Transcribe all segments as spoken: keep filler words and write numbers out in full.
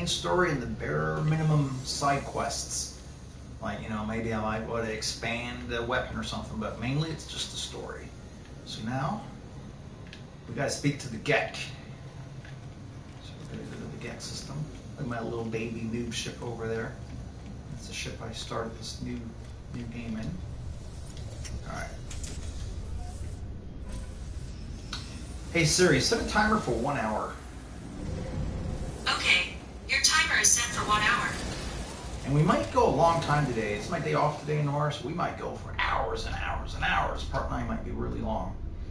main story and the bare minimum side quests. Like, you know, maybe I might want to expand the weapon or something, but mainly it's just the story. So now, we gotta speak to the Gek. So we're gonna go to the Gek system. Look at my little baby noob ship over there. That's the ship I started this new new game in. Alright. Hey Siri, set a timer for one hour. Okay, your timer is set for one hour. And we might go a long time today. It's my day off today, Nora, so we might go for hours and hours and hours. Part nine might be really long.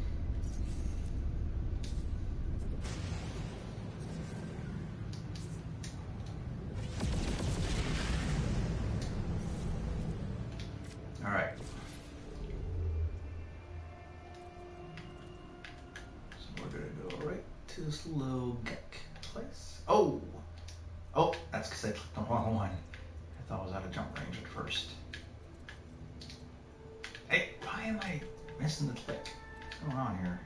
All right. So we're gonna go right to this little Gek place. Oh, oh, that's because I clicked the wrong one. I thought I was out of jump range at first. Hey, why am I missing the click? What's going on here?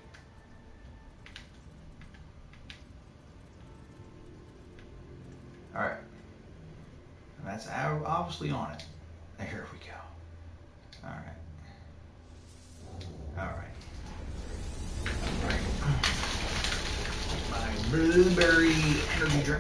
All right, and that's obviously on it. Here we go. All right. All right. All right. My blueberry energy drink.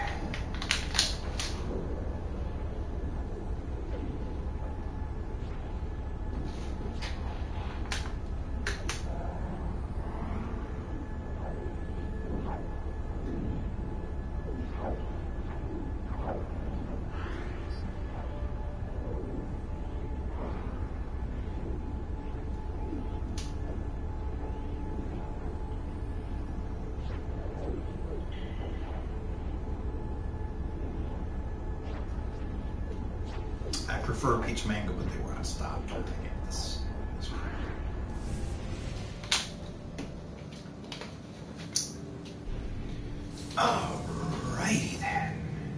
I prefer peach mango, but they were out of stock. I'll take it. This, this one. Alrighty then.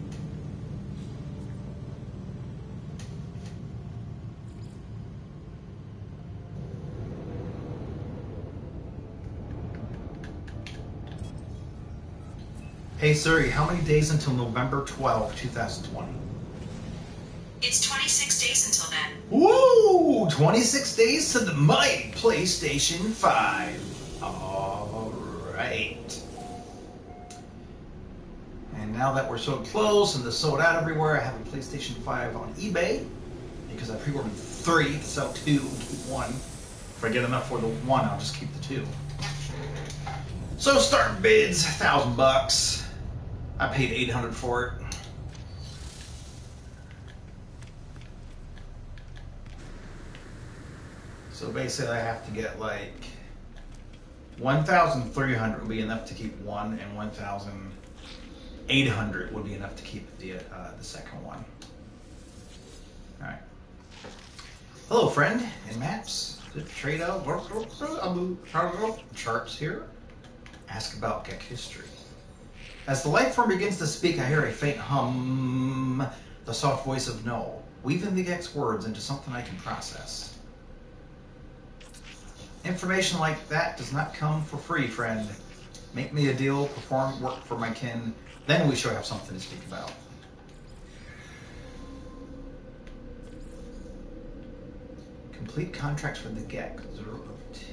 Hey Siri, how many days until November twelfth, two thousand twenty? It's twenty-six days until then. Woo! twenty-six days to the mighty PlayStation five. Alright. And now that we're so close and they're sold out everywhere, I have a PlayStation five on eBay because I pre-ordered three to sell two and keep one. If I get enough for the one, I'll just keep the two. So starting bids, a thousand bucks. I paid eight hundred for it. So basically I have to get like one thousand three hundred would be enough to keep one, and one thousand eight hundred would be enough to keep the, uh, the second one. All right. Hello, friend in maps. Trade out charts here. Ask about Gek history. As the life form begins to speak, I hear a faint hum, the soft voice of Null, weaving the Gek's words into something I can process. Information like that does not come for free, friend. Make me a deal, perform work for my kin, then we shall have something to speak about. Complete contracts for the Gek, zero of two.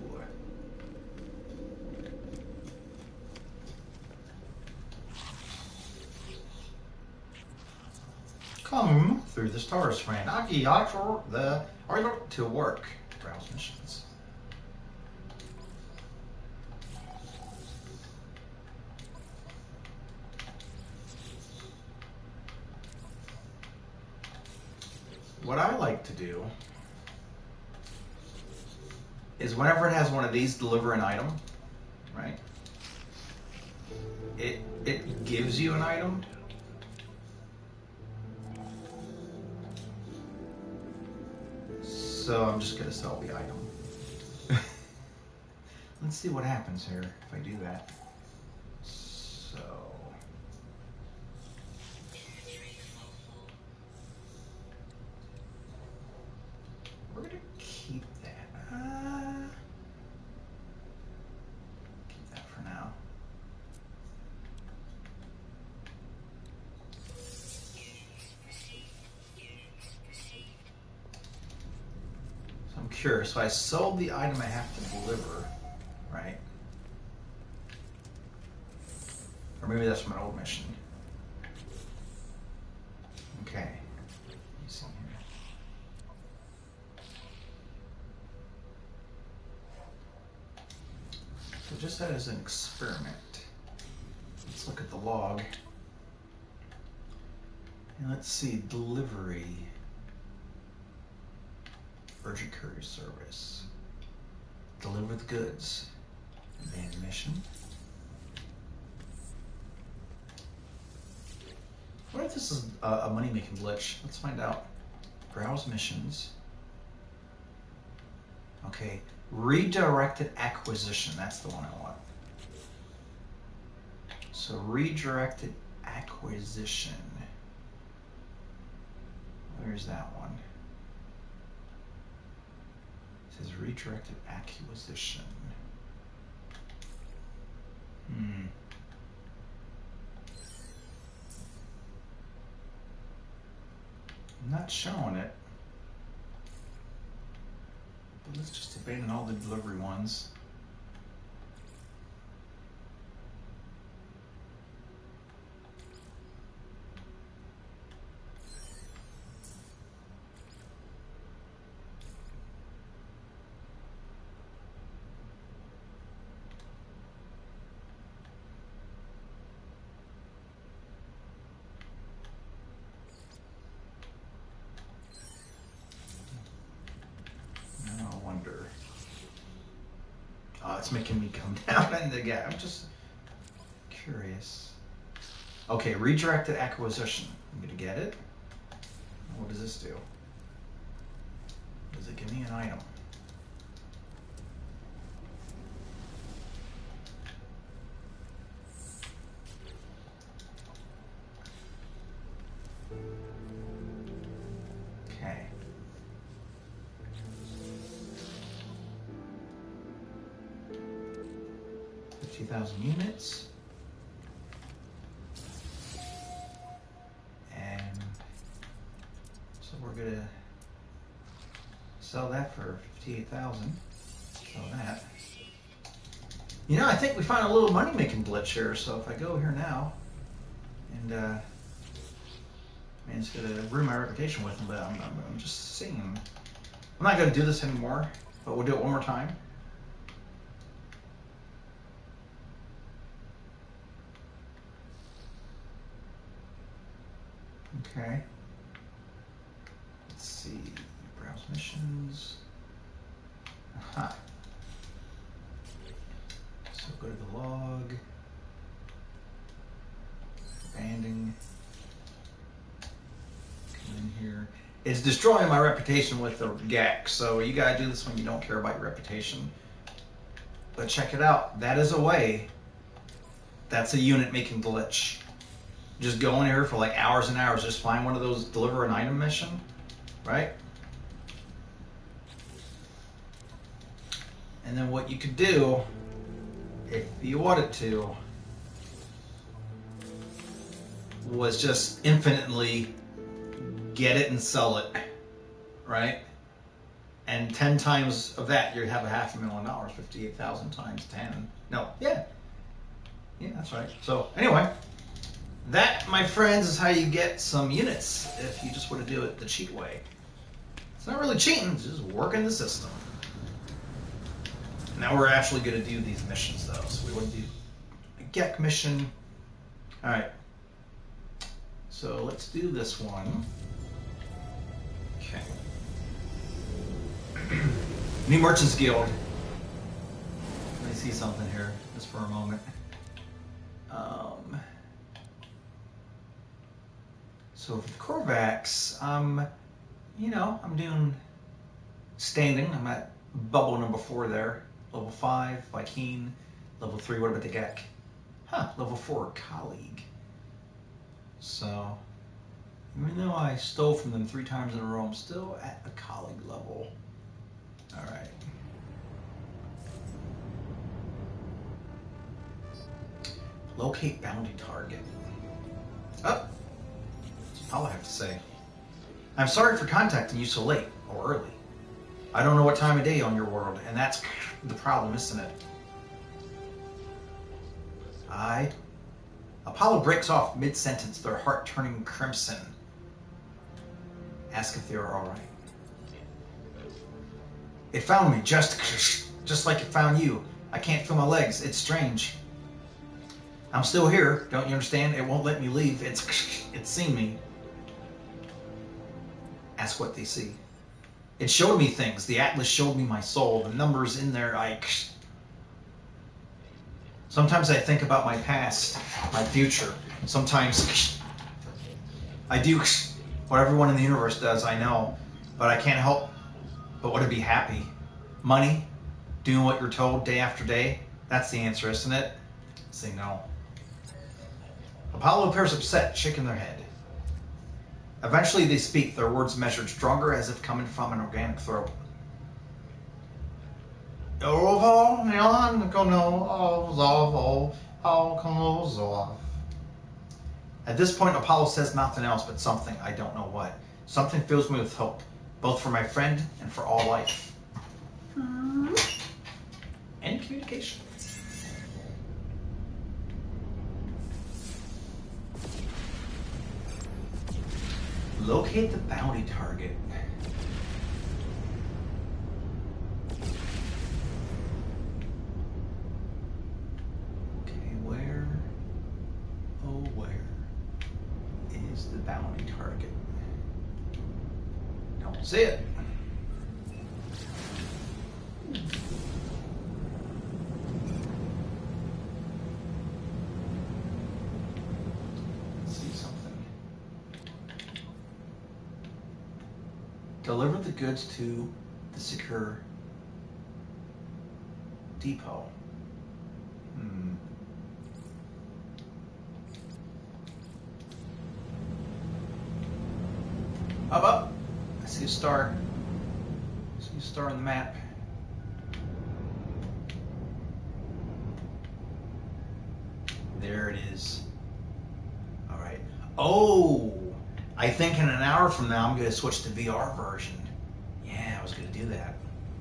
Come through the stars, friend. Aki, for the order to work. Browse missions. What I like to do is whenever it has one of these deliver an item, right? It it gives you an item. So I'm just gonna sell the item. Let's see what happens here if I do that. So we're gonna keep that. Uh, keep that for now. procure. So I sold the item I have to deliver, right? Or maybe that's from an old mission. Okay. Let's see here. So just that as an experiment. Let's look at the log. And let's see, delivery. Urgent courier service. Deliver the goods. Abandoned mission. What if this is a, a money-making glitch? Let's find out. Browse missions. Okay, redirected acquisition. That's the one I want. So redirected acquisition. Where's that one? It says redirected acquisition. Hmm. I'm not showing it. But let's just abandon all the delivery ones. It's making me come down in the gap. I'm just curious. Okay, redirected acquisition. I'm gonna get it. What does this do? Does it give me an item? Okay. fifty thousand units. And so we're gonna sell that for fifty-eight thousand. Sell that. You know, I think we found a little money making glitch here. So if I go here now and uh, man, it's gonna ruin my reputation with them, but I'm, I'm, I'm just seeing. I'm not gonna do this anymore, but we'll do it one more time. Okay. Let's see. Browse missions. Aha. So go to the log. Banding. Come in here. It's destroying my reputation with the G A C. So you gotta do this when you don't care about your reputation. But check it out. That is a way. That's a unit making glitch. Just go in here for like hours and hours, just find one of those deliver an item mission, right? And then what you could do, if you wanted to, was just infinitely get it and sell it, right? And ten times of that, you'd have a half a million dollars, fifty-eight thousand times ten. No, yeah. Yeah, that's right. So anyway. That, my friends, is how you get some units if you just want to do it the cheat way. It's not really cheating, it's just working the system. Now we're actually going to do these missions, though. So we want to do a G E C mission. All right. So let's do this one. Okay. New Merchants Guild. Let me see something here, just for a moment. Um... So for the Korvax, um, you know, I'm doing standing. I'm at bubble number four there. Level five, Vy'keen. Level three, what about the G E C? Huh, level four, Colleague. So, even though I stole from them three times in a row, I'm still at the Colleague level. All right. Locate bounty target. Oh. All I have to say. I'm sorry for contacting you so late or early. I don't know what time of day on your world, and that's the problem, isn't it? I... Apollo breaks off mid-sentence, their heart turning crimson. Ask if they are all right. It found me, just, just like it found you. I can't feel my legs. It's strange. I'm still here. Don't you understand? It won't let me leave. It's, it's seen me. Ask what they see. It showed me things. The atlas showed me my soul. The numbers in there, I... Sometimes I think about my past, my future. Sometimes I do what everyone in the universe does, I know. But I can't help but want to be happy. Money, doing what you're told day after day, that's the answer, isn't it? Say no. Apollo appears upset, shaking their head. Eventually they speak, their words measured stronger as if coming from an organic throat. At this point, Apollo says nothing else but something, I don't know what. Something fills me with hope, both for my friend and for all life. And communication. Locate the bounty target. Okay, where, oh where is the bounty target? Don't see it. Deliver the goods to the secure depot. Hmm. Up, up. I see a star. I see a star on the map. There it is. All right. Oh! I think in an hour from now I'm going to switch to V R version. Yeah, I was going to do that.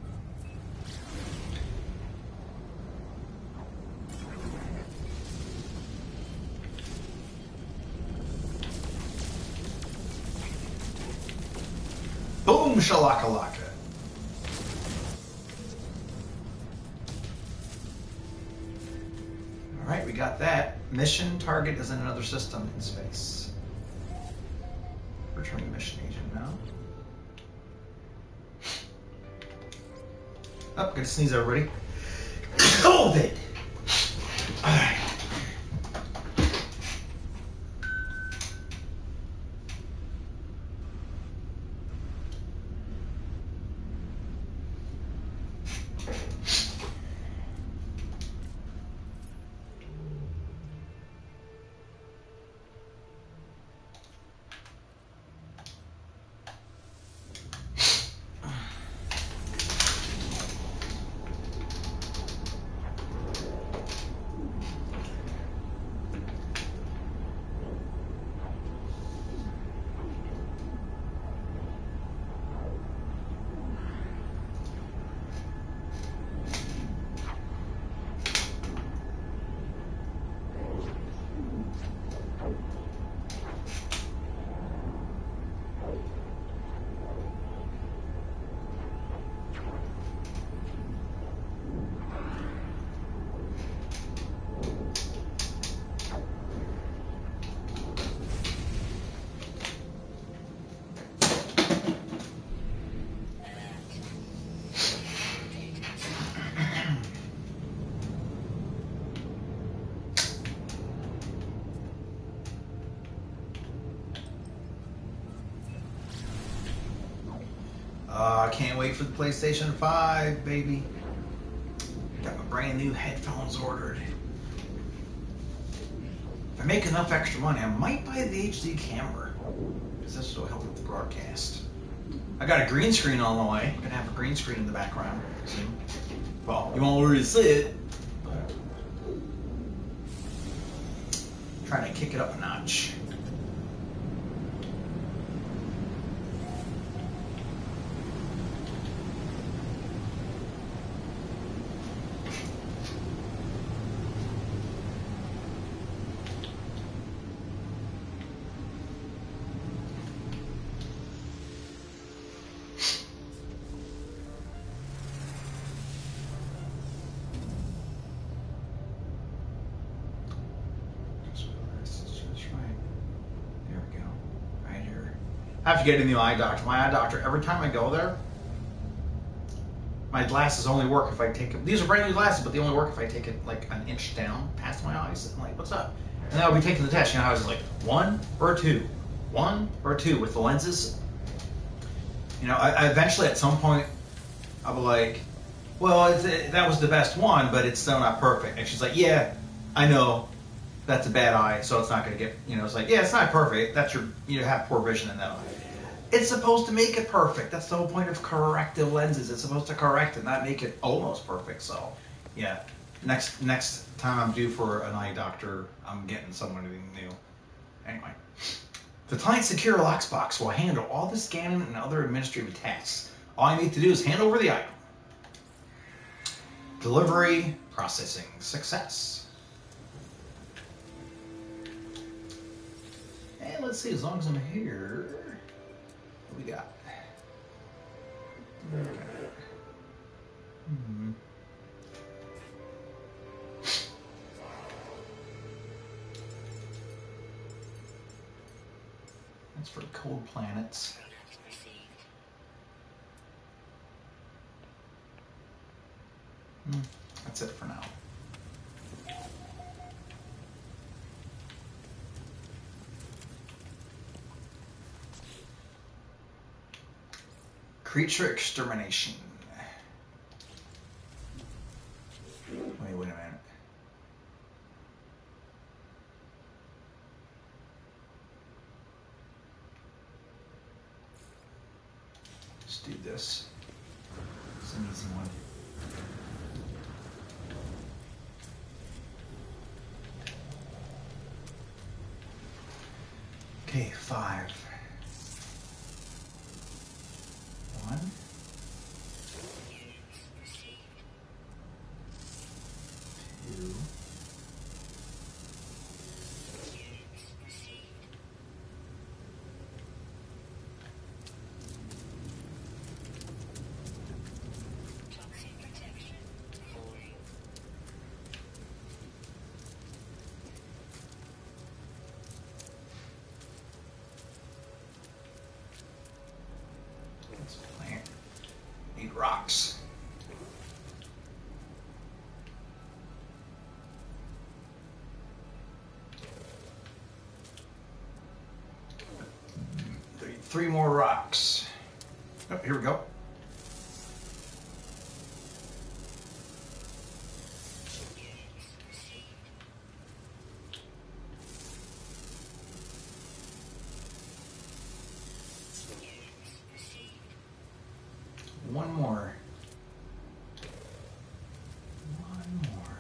Boom, shalakalaka. All right, we got that. Mission target is in another system in space. Returning mission agent now. Oh, good to sneeze, everybody. COVID! Alright. Uh, I can't wait for the PlayStation five, baby. Got my brand new headphones ordered. If I make enough extra money, I might buy the H D camera, because this will help with the broadcast. I got a green screen on the way. I'm gonna have a green screen in the background soon. Well, you won't really see it, but I'm trying to kick it up a notch. I have to get in the eye doctor. My eye doctor, every time I go there, my glasses only work if I take it. These are brand new glasses, but they only work if I take it like an inch down past my eyes. I'm like, what's up? And then I'll be taking the test. You know how I was like, one or two? One or two with the lenses? You know, I, I eventually at some point, I'll be like, well, it's, it, that was the best one, but it's still not perfect. And she's like, yeah, I know. That's a bad eye, so it's not going to get, you know, it's like, yeah, it's not perfect. That's your, you have poor vision in that eye. It's supposed to make it perfect. That's the whole point of corrective lenses. It's supposed to correct it, not make it almost perfect. So, yeah, next next time I'm due for an eye doctor, I'm getting someone new. Anyway, the Client Secure Locksbox will handle all the scanning and other administrative tasks. All I need to do is hand over the item. Delivery processing success. And let's see, as long as I'm here, what we got? Hmm. That's for cold planets. Hmm. That's it for now. Creature extermination. Wait, wait a minute. Let's do this. It's an easy one. Okay, five. One. Two. Let's plant eight rocks. Three, three more rocks. Oh, here we go. One more. One more.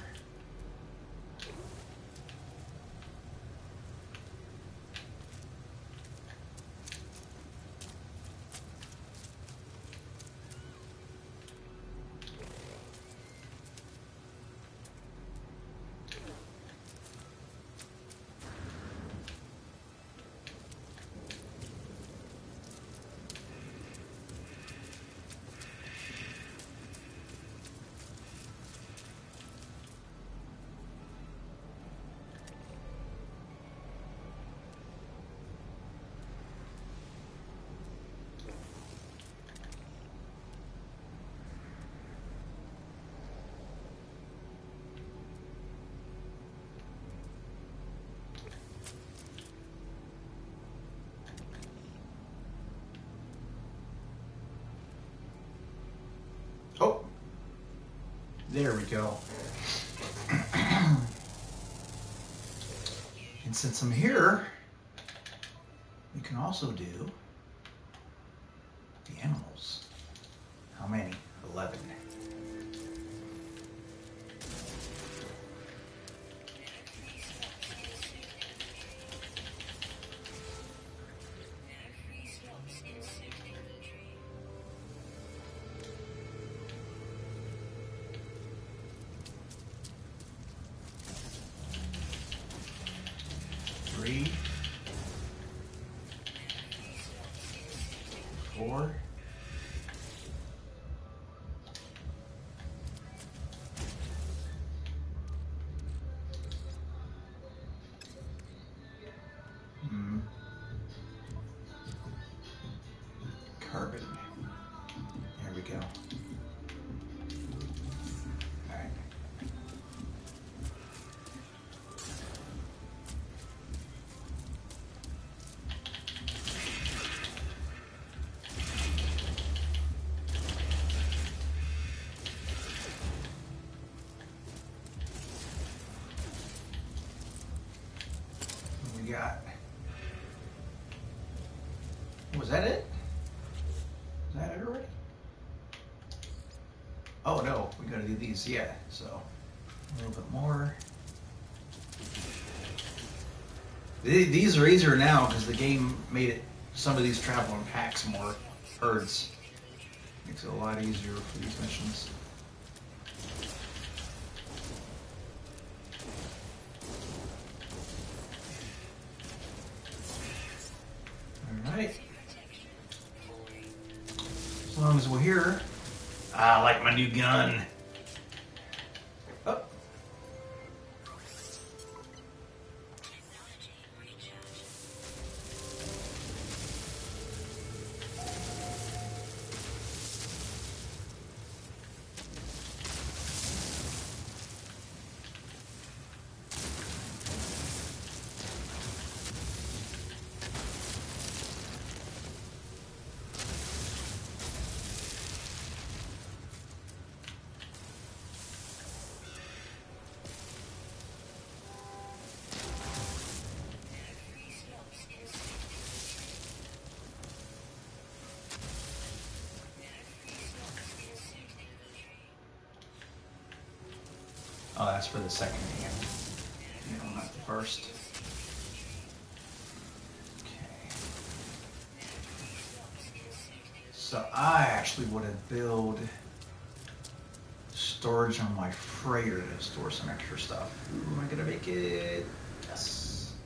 Oh, there we go. And since I'm here, we can also do the animals. How many? Eleven. Three, four, hmm. carbon. There we go. All right. What we got? Was that it? Is that it already? Oh no, we gotta do these, yeah, so a little bit more. These are easier now because the game made it, some of these travel in packs more, herds. Makes it a lot easier for these missions. Alright. As long as we're here. I like my new gun. Oh. Oh, that's for the second hand. No, not the first. Okay. So I actually would have built storage on my freighter to store some extra stuff. Ooh, am I gonna make it? Yes.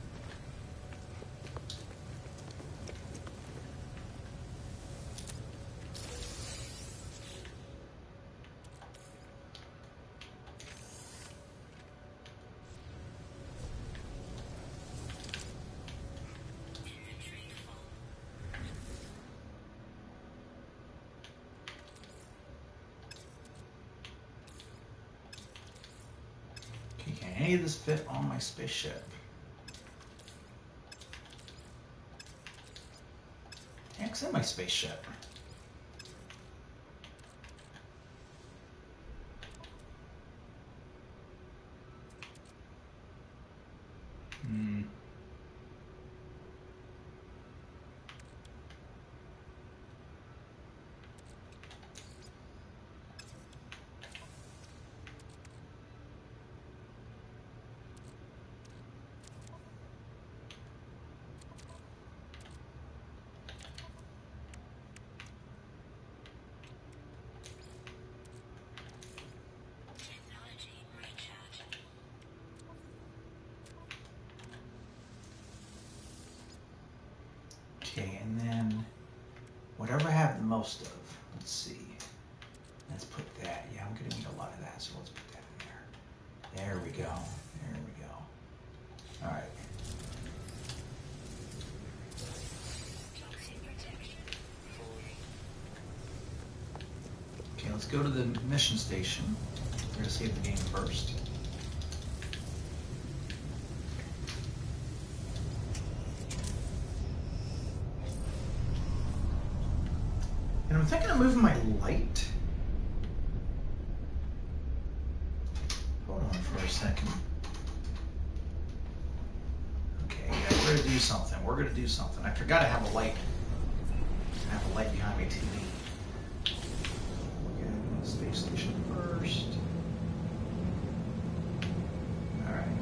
Can any of this fit on my spaceship? Yeah, it's in my spaceship. Hmm. Okay, and then whatever I have the most of, let's see. Let's put that. Yeah, I'm gonna need a lot of that, so let's put that in there. There we go. There we go. All right. Okay, let's go to the mission station. We're gonna save the game first. And I'm thinking of moving my light. Hold on for a second. Okay, yeah, we're gonna do something. We're gonna do something. I forgot to have a light. I have a light behind my T V. We're gonna go to the space station first. All right.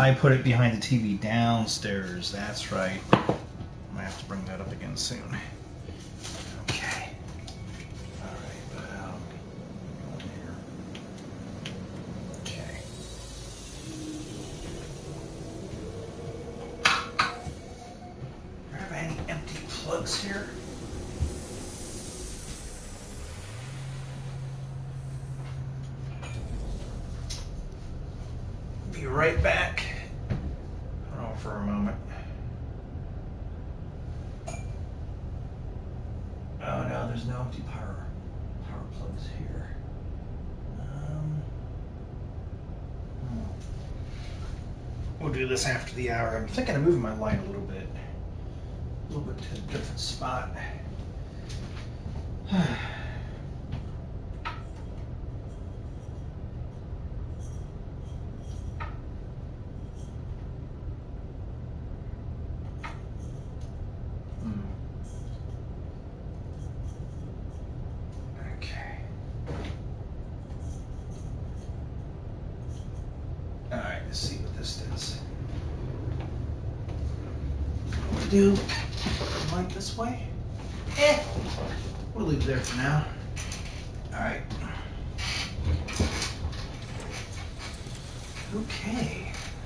I put it behind the T V downstairs. That's right. I'm gonna have to bring that up again soon. Okay. All right. Um, go in here. Okay. Do I have any empty plugs here? Be right back. Hold on for a moment. Oh no, there's no empty power power plugs here. Um, hmm. We'll do this after the hour. I'm thinking of moving my light a little bit, a little bit to a different spot. See what this does. What to do? Light this way? Eh. We'll leave it there for now. All right. Okay.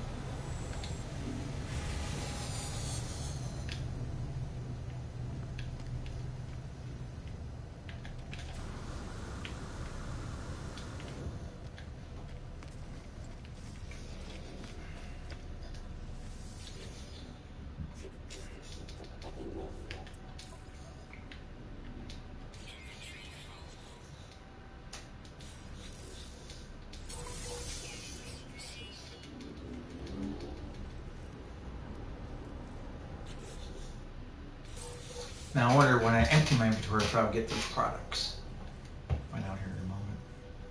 Now I wonder when I empty my inventory if I'll get those products. Find out here in a moment.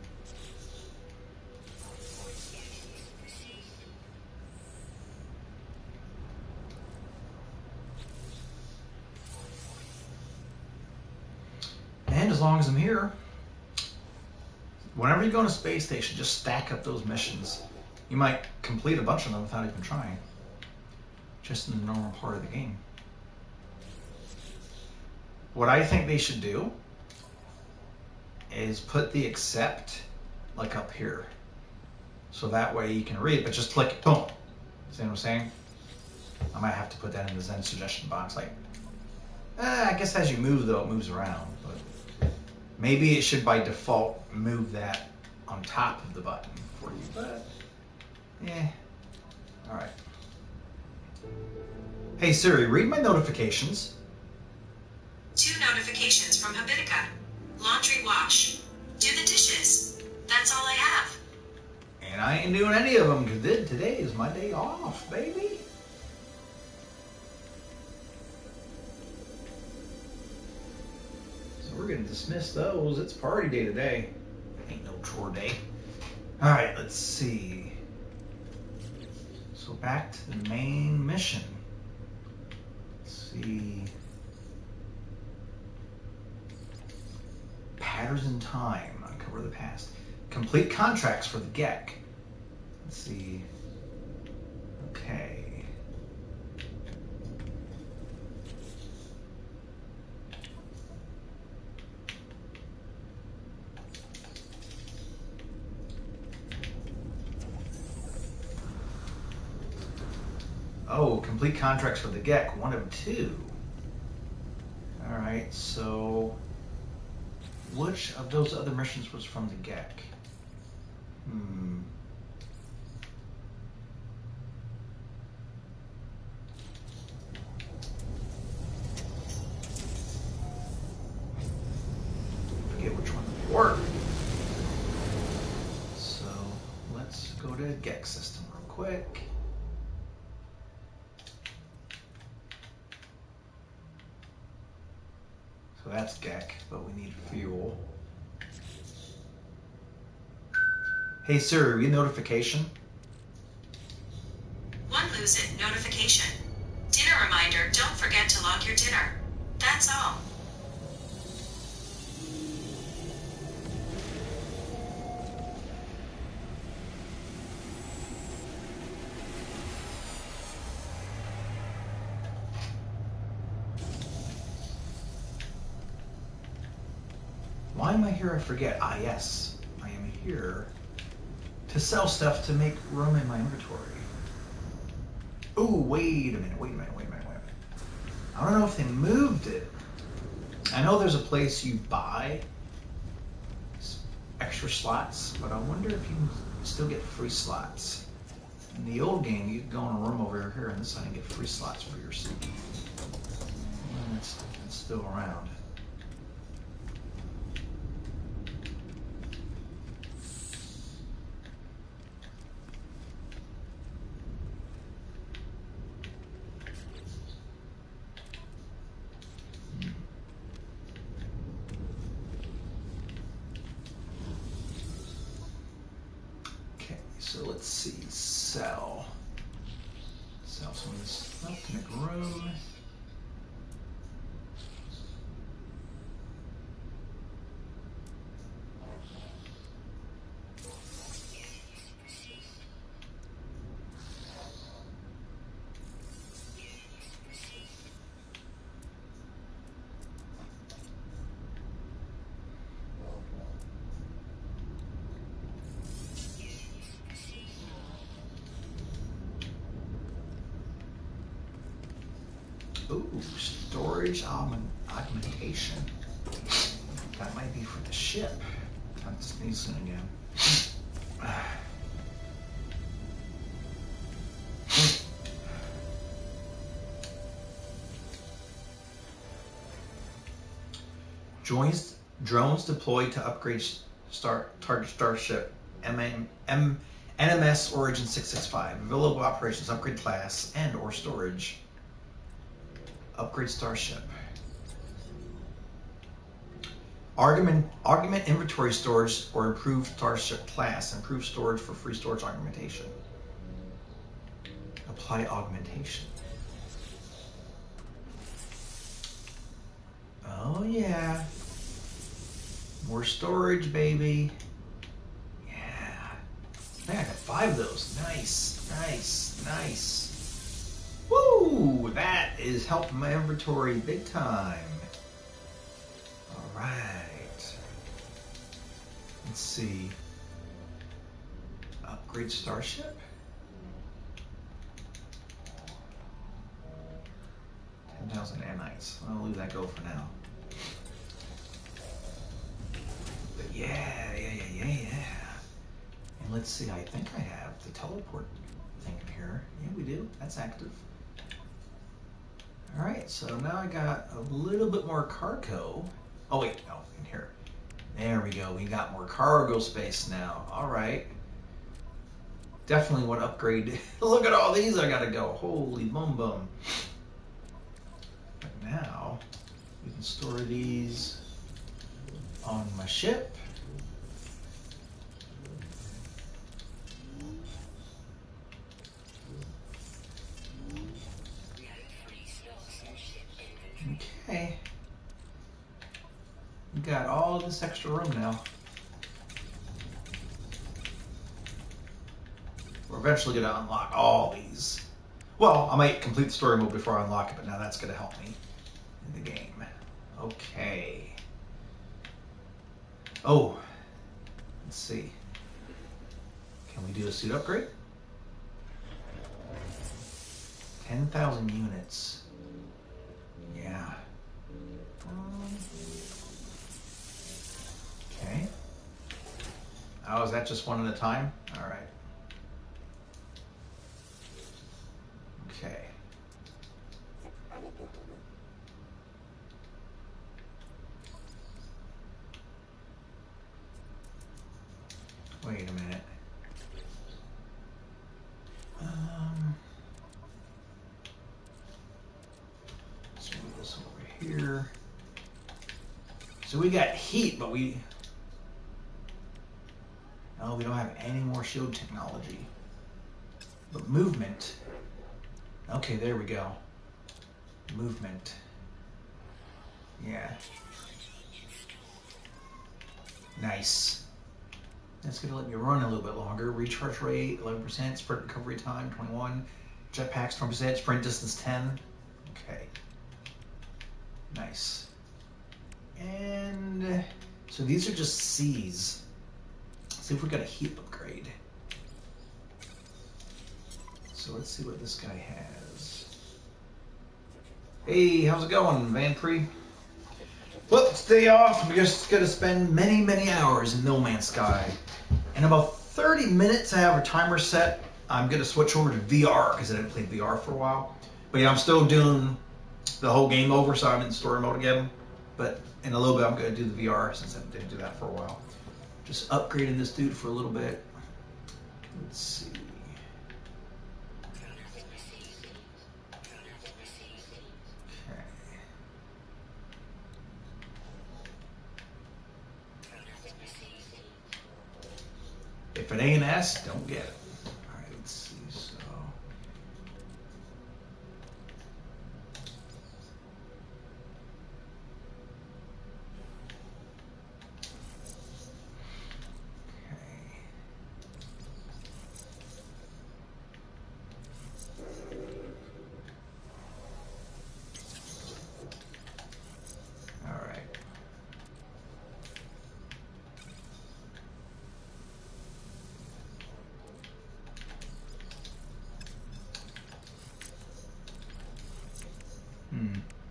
And as long as I'm here, whenever you go on a space station, just stack up those missions. You might complete a bunch of them without even trying. Just in the normal part of the game. What I think they should do is put the accept like up here. So that way you can read it, but just click it, boom. See what I'm saying? I might have to put that in the Zen suggestion box. Like, eh, I guess as you move though, it moves around. But maybe it should by default move that on top of the button for you. But, yeah. All right. Hey Siri, read my notifications. Two notifications from Habitica. Laundry wash. Do the dishes. That's all I have. And I ain't doing any of them because today is my day off, baby. So we're going to dismiss those. It's party day today. Ain't no chore day. All right, let's see. So back to the main mission. Let's see. Patterns in time. Uncover the past. Complete contracts for the G E C. Let's see. Okay. Oh, complete contracts for the G E C. One of two. All right, so which of those other missions was from the G E C? Hmm. Forget which one they were. So let's go to G E C system real quick. So that's G E C, but we need fuel. Hey Siri, read notification. One lose it notification. Dinner reminder, don't forget to log your dinner. That's all. Why am I here? I forget. Ah, yes. I am here to sell stuff to make room in my inventory. Oh, wait a minute, wait a minute, wait a minute, wait a minute. I don't know if they moved it. I know there's a place you buy extra slots, but I wonder if you can still get free slots. In the old game, you could go in a room over here on this side and get free slots for your suit. And it's, it's still around. So let's see, sell. Sell some of this stuff to make room. Ooh, storage augment, augmentation. That might be for the ship. I'm sneezing again. Joins, drones deployed to upgrade star, target starship M M, M, N M S Origin six six five. Available operations, upgrade class, and or storage. Upgrade starship. Argument, augment inventory storage or improve starship class. Improve storage for free storage augmentation. Apply augmentation. Oh yeah. More storage, baby. Yeah. Man, I got five of those. Nice, nice, nice. Woo! That is helping my inventory big time. All right. Let's see. Upgrade starship. ten thousand nanites. I'll leave that go for now. But yeah, yeah, yeah, yeah, yeah. And let's see. I think I have the teleport thing in here. Yeah, we do. That's active. All right, so now I got a little bit more cargo. Oh wait, no, in here. There we go, we got more cargo space now. All right. Definitely want to upgrade. Look at all these I gotta go. Holy bum bum. But now, we can store these on my ship. Okay. We got all this extra room now. We're eventually going to unlock all these. Well, I might complete the story mode before I unlock it, but now that's going to help me in the game. Okay. Oh, let's see. Can we do a suit upgrade? ten thousand units. Yeah. Um, okay. Oh, is that just one at a time? All right. Okay. Wait a minute. Um, let's move this over here. So we got heat, but we... Oh, we don't have any more shield technology. But movement. Okay, there we go. Movement. Yeah. Nice. That's going to let me run a little bit longer. Recharge rate, eleven percent. Sprint recovery time, twenty-one. Jetpacks, twenty percent. Sprint distance, ten. Okay. Nice. And So these are just C's. See if we got a heat upgrade. So let's see what this guy has. Hey, how's it going, Van Pre? Well, it's day off. We're just gonna spend many, many hours in No Man's Sky. In about thirty minutes, I have a timer set. I'm gonna switch over to V R because I didn't play V R for a while. But yeah, I'm still doing the whole game over, so I'm in story mode again. But in a little bit, I'm gonna do the V R since I didn't do that for a while. Just upgrading this dude for a little bit. Let's see. If it ain't S, don't get it. All right, let's see. So, okay. All right. Hmm.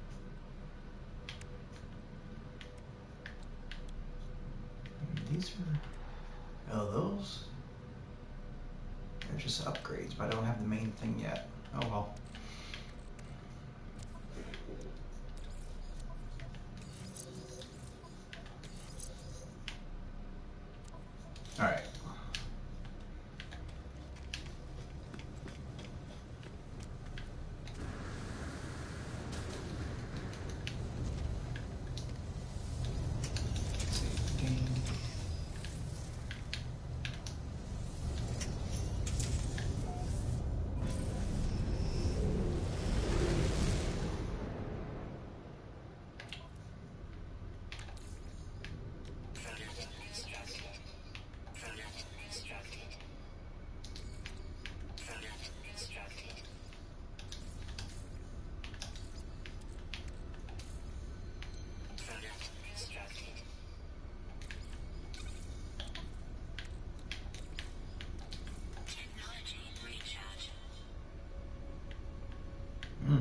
These are, oh, those, they're just upgrades, but I don't have the main thing yet. Oh well. All right. Hmm.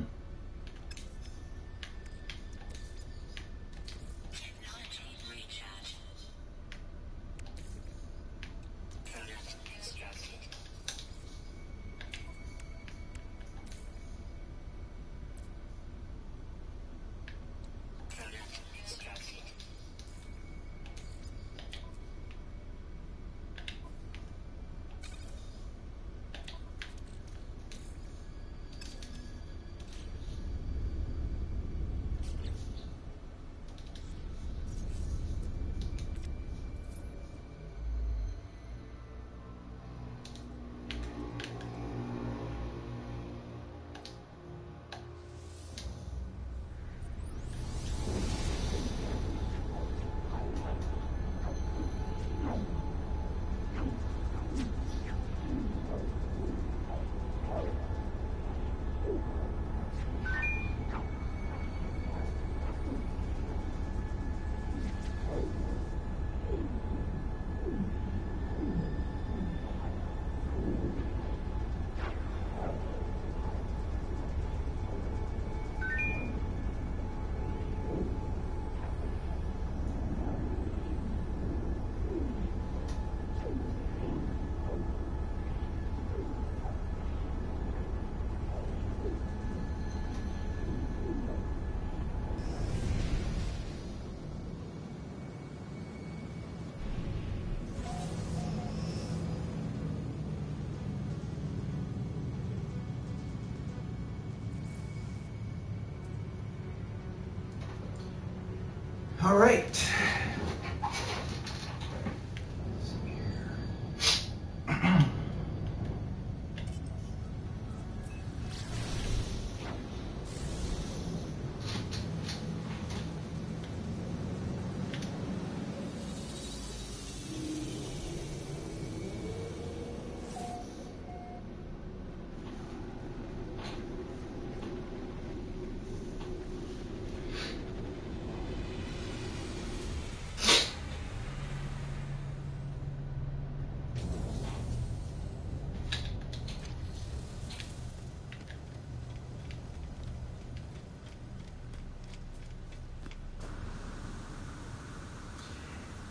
All right.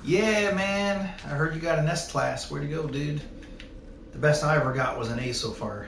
Yeah, man. I heard you got an S class. Where'd you go, dude? The best I ever got was an A so far.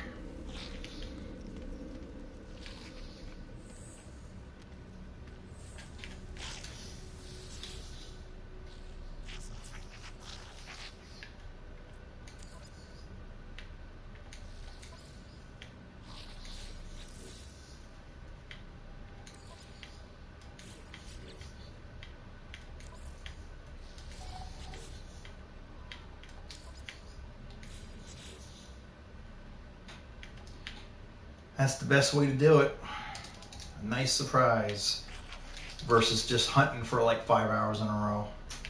That's the best way to do it. A nice surprise versus just hunting for like five hours in a row.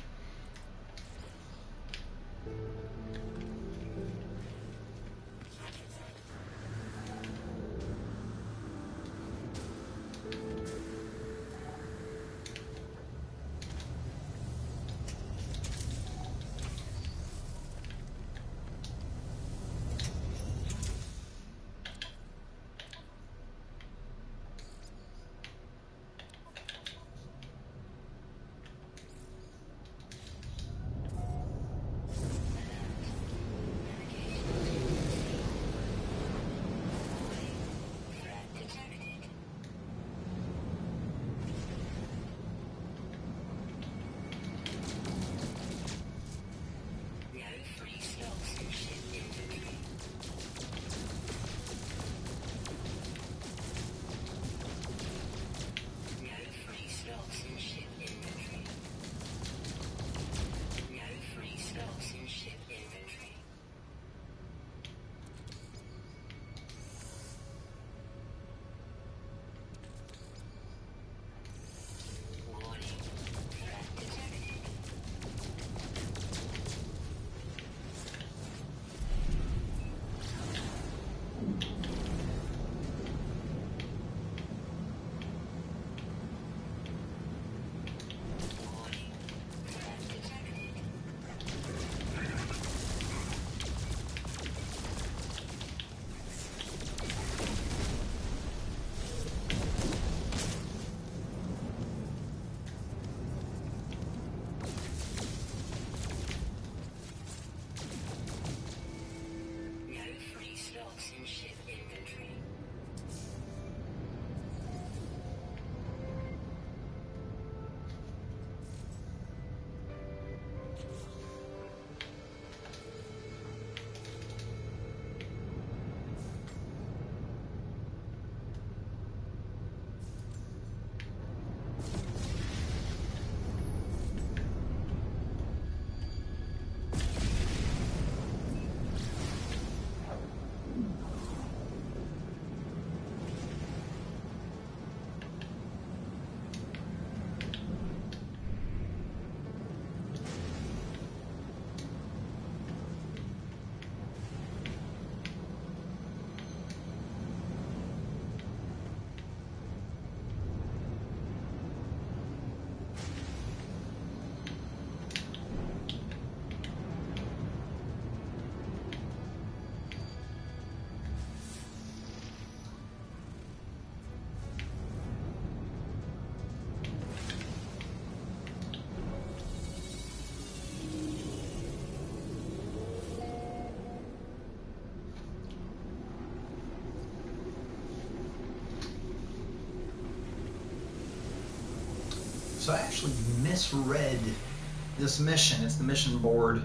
So I actually misread this mission. It's the mission board,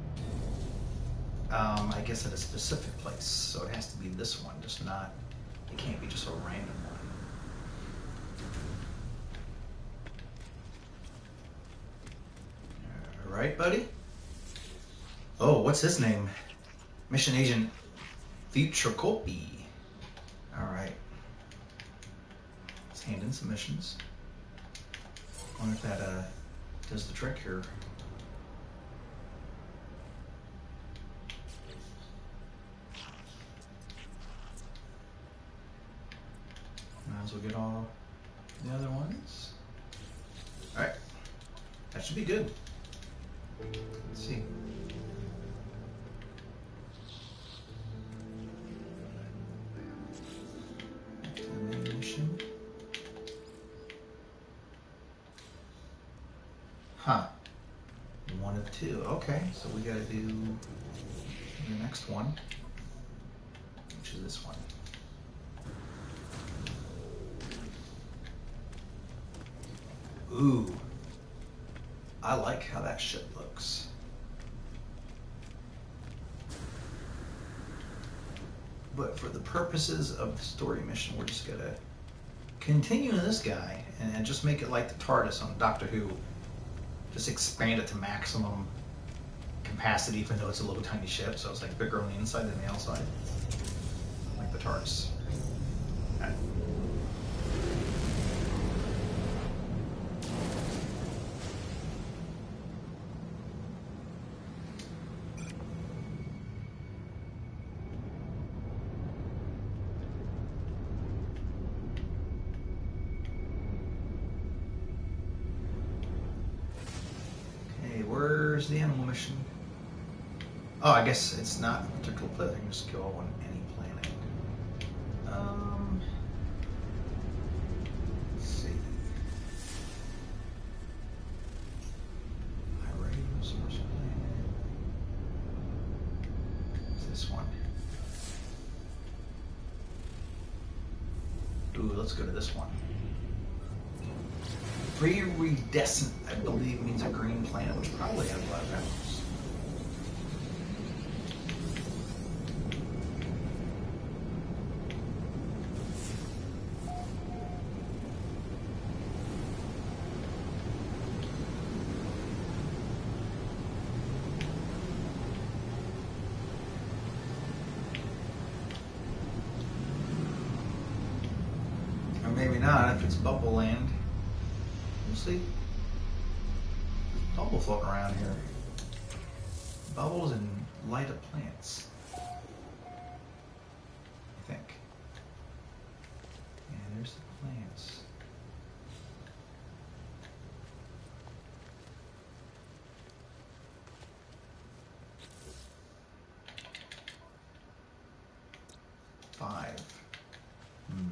um, I guess at a specific place. So it has to be this one, just not, it can't be just a random one. All right, buddy? Oh, what's his name? Mission Agent Future Copy. All right. Let's hand in some missions. I wonder if that uh, does the trick here. Might as well get all the other ones. All right. That should be good. Let's see. Main mission. Huh. of two. Okay, so we gotta do the next one, which is this one. Ooh, I like how that ship looks. But for the purposes of the story mission, we're just gonna continue in this guy and just make it like the TARDIS on Doctor Who. Just expand it to maximum capacity, even though it's a little tiny ship, so it's like bigger on the inside than the outside, like the TARDIS. Okay. Where's the animal mission? Oh, I guess it's not a particular planet. I can just go on any planet. Um, let's see. Iradium source planet. It's this one. Ooh, let's go to this one. Viridescent, I believe, means a green planet, which probably has a lot of animals. Or maybe not, if it's Bubble Land. We'll see. Bubble floating around here. Bubbles and light up plants. I think. Yeah, there's the plants. Five. Hmm.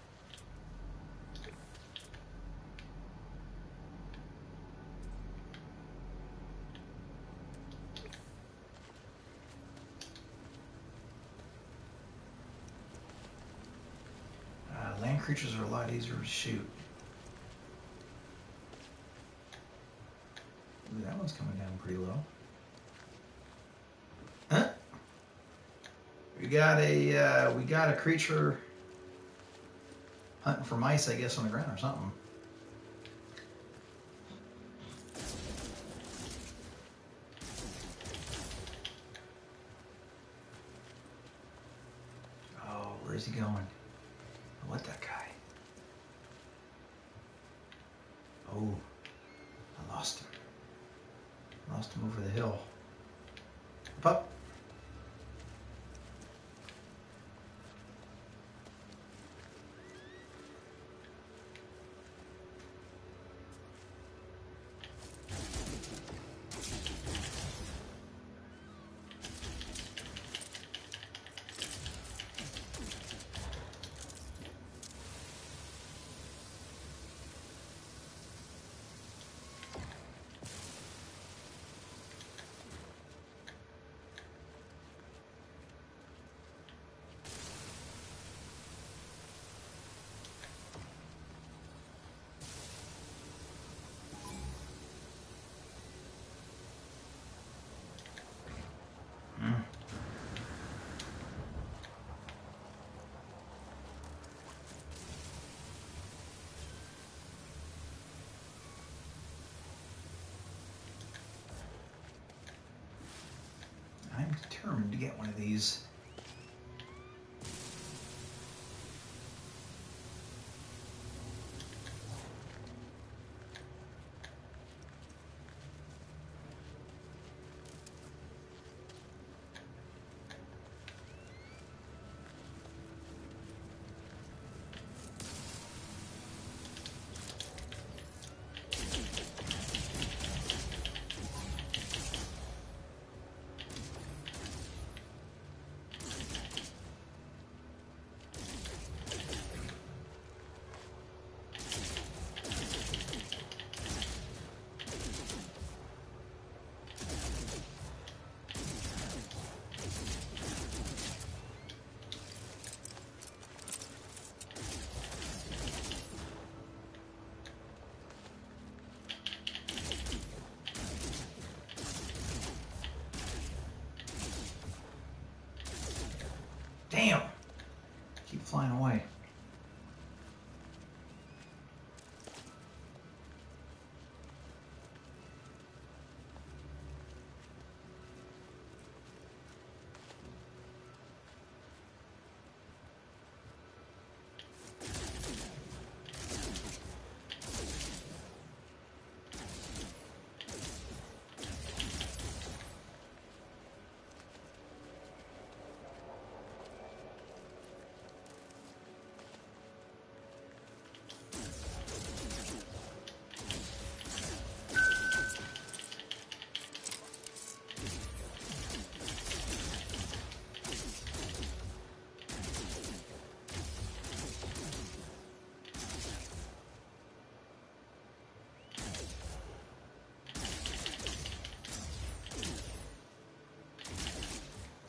Land creatures are a lot easier to shoot. Ooh, that one's coming down pretty low. Huh? We got a uh, we got a creature hunting for mice, I guess, on the ground or something. Oh, where's he going? What, that guy? Oh, I lost him. Lost him over the hill. Up. I'm determined to get one of these.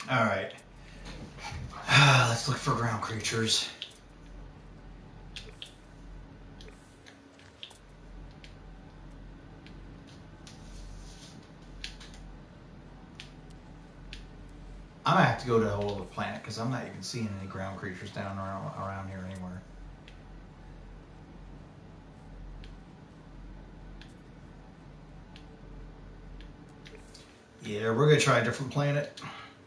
All right. Let's look for ground creatures. I'm gonna have to go to a whole other planet because I'm not even seeing any ground creatures down around, around here anywhere. Yeah, we're gonna try a different planet.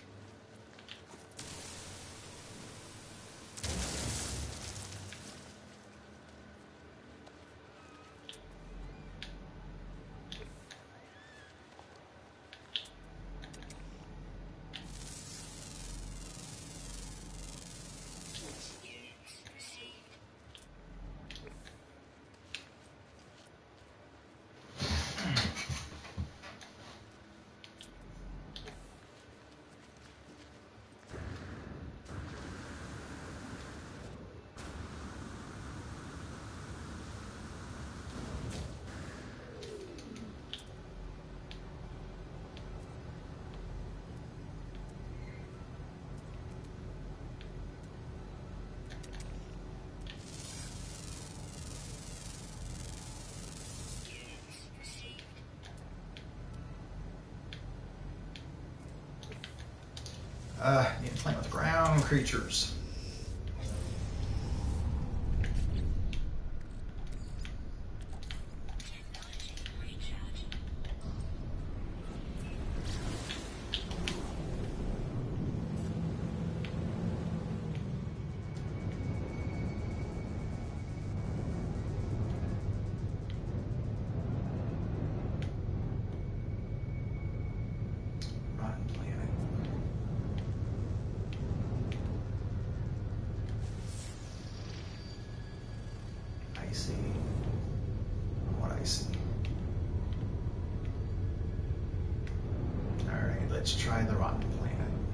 Uh, need to play with ground creatures. Rotten planet. Icy. What I see. Alright, let's try the rotten planet.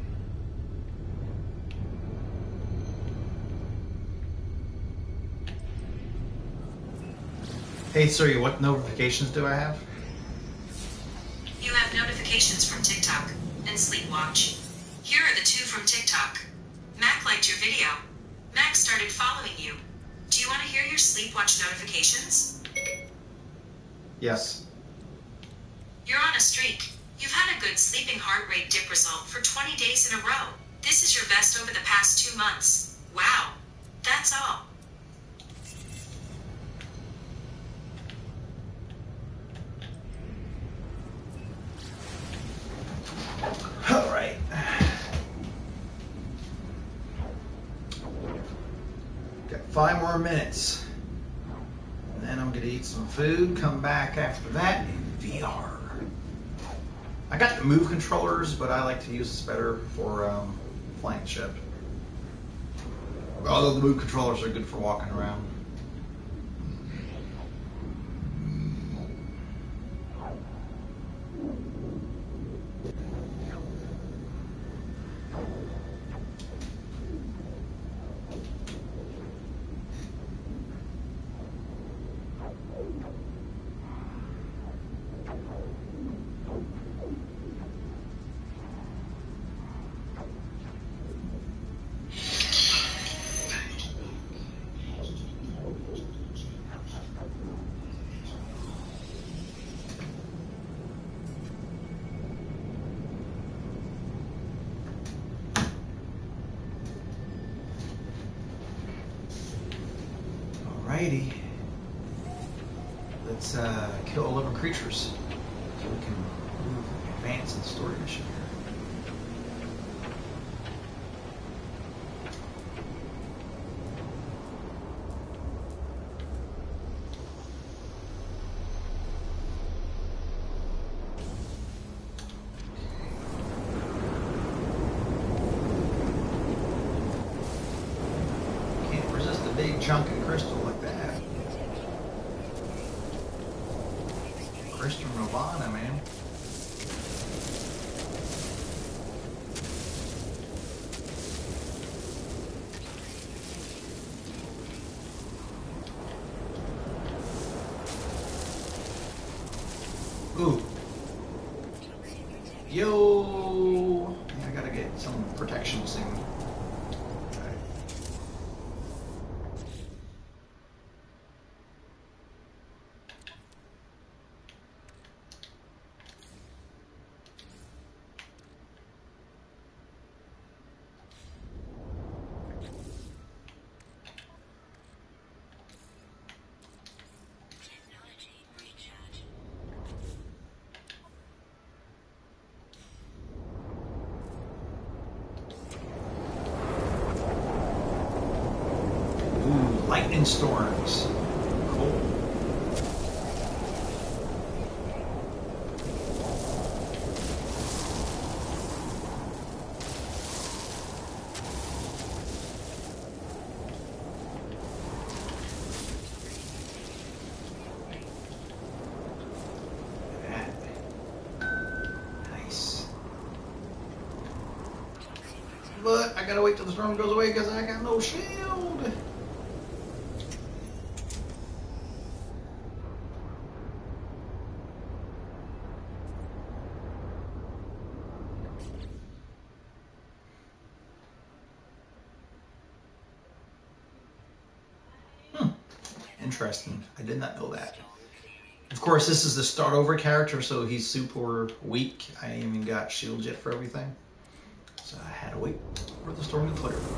Hey Siri, what notifications do I have? You have notifications from TikTok and Sleepwatch. Here are the two from TikTok. Mac liked your video. Mac started following you. Do you want to hear your Sleepwatch notifications? Yes. You're on a streak. You've had a good sleeping heart rate dip result for twenty days in a row. This is your best over the past two months. Wow. That's all. All right. Got five more minutes. And then I'm gonna eat some food, come back after that in V R. I got the move controllers, but I like to use this better for um, flying the ship. Although the move controllers are good for walking around. Alrighty. Let's uh, kill eleven creatures so we can move, advance in the story mission here. Can't resist a big chunk of crystal like that. Crystal Nirvana, man. Ooh. Yo. Yeah, I gotta get some protection soon. Okay. Lightning storms. Cool. Nice. But I gotta wait till the storm goes away because I got no shield. Interesting. I did not know that. Of course, this is the start over character, so he's super weak. I ain't even got shield yet for everything. So I had to wait for the storm to clear.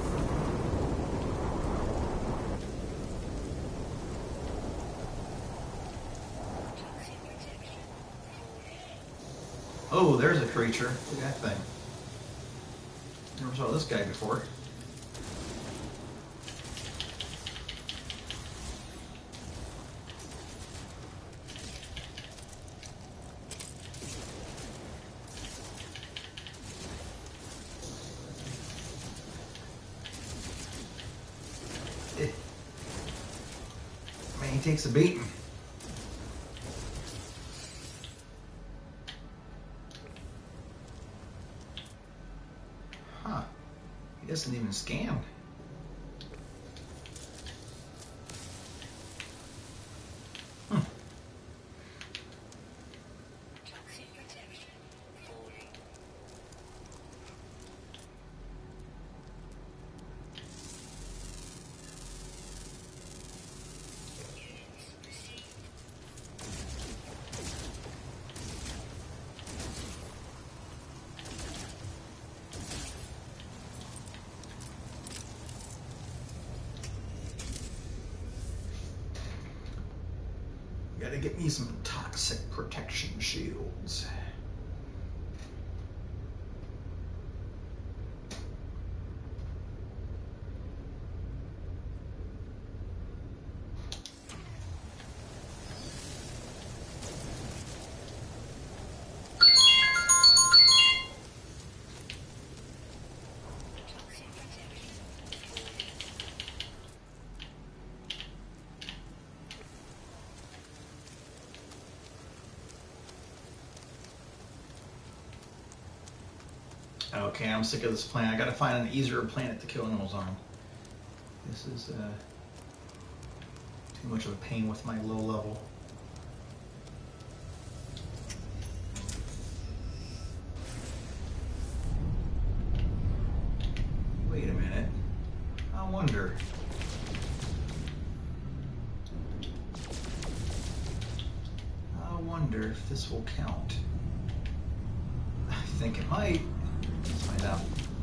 Oh, there's a creature. Look at that thing. Never saw this guy before. Man, he takes a beating. Huh. He doesn't even scan. Hmm. Gotta get me some toxic protection shields. Okay, I'm sick of this planet. I gotta find an easier planet to kill animals on. This is uh, too much of a pain with my low level. Wait a minute. I wonder. I wonder if this will count. I think it might. Let's find out.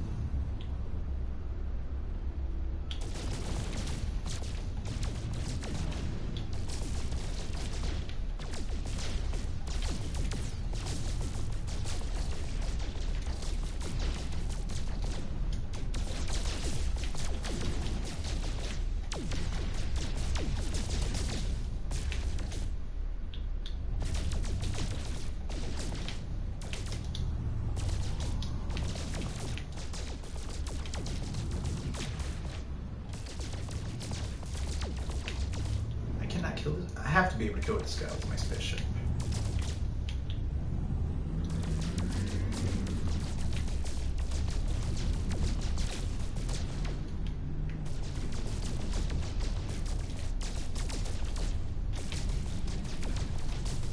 Kill this. I have to be able to kill this guy with my spaceship.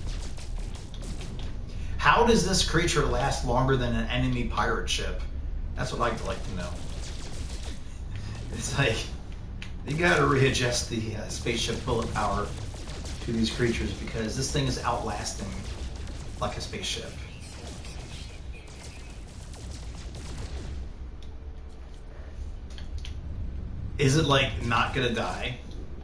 How does this creature last longer than an enemy pirate ship? That's what I'd like to know. It's like, you gotta readjust the uh, spaceship bullet power to these creatures because this thing is outlasting like a spaceship. Is it like not gonna die?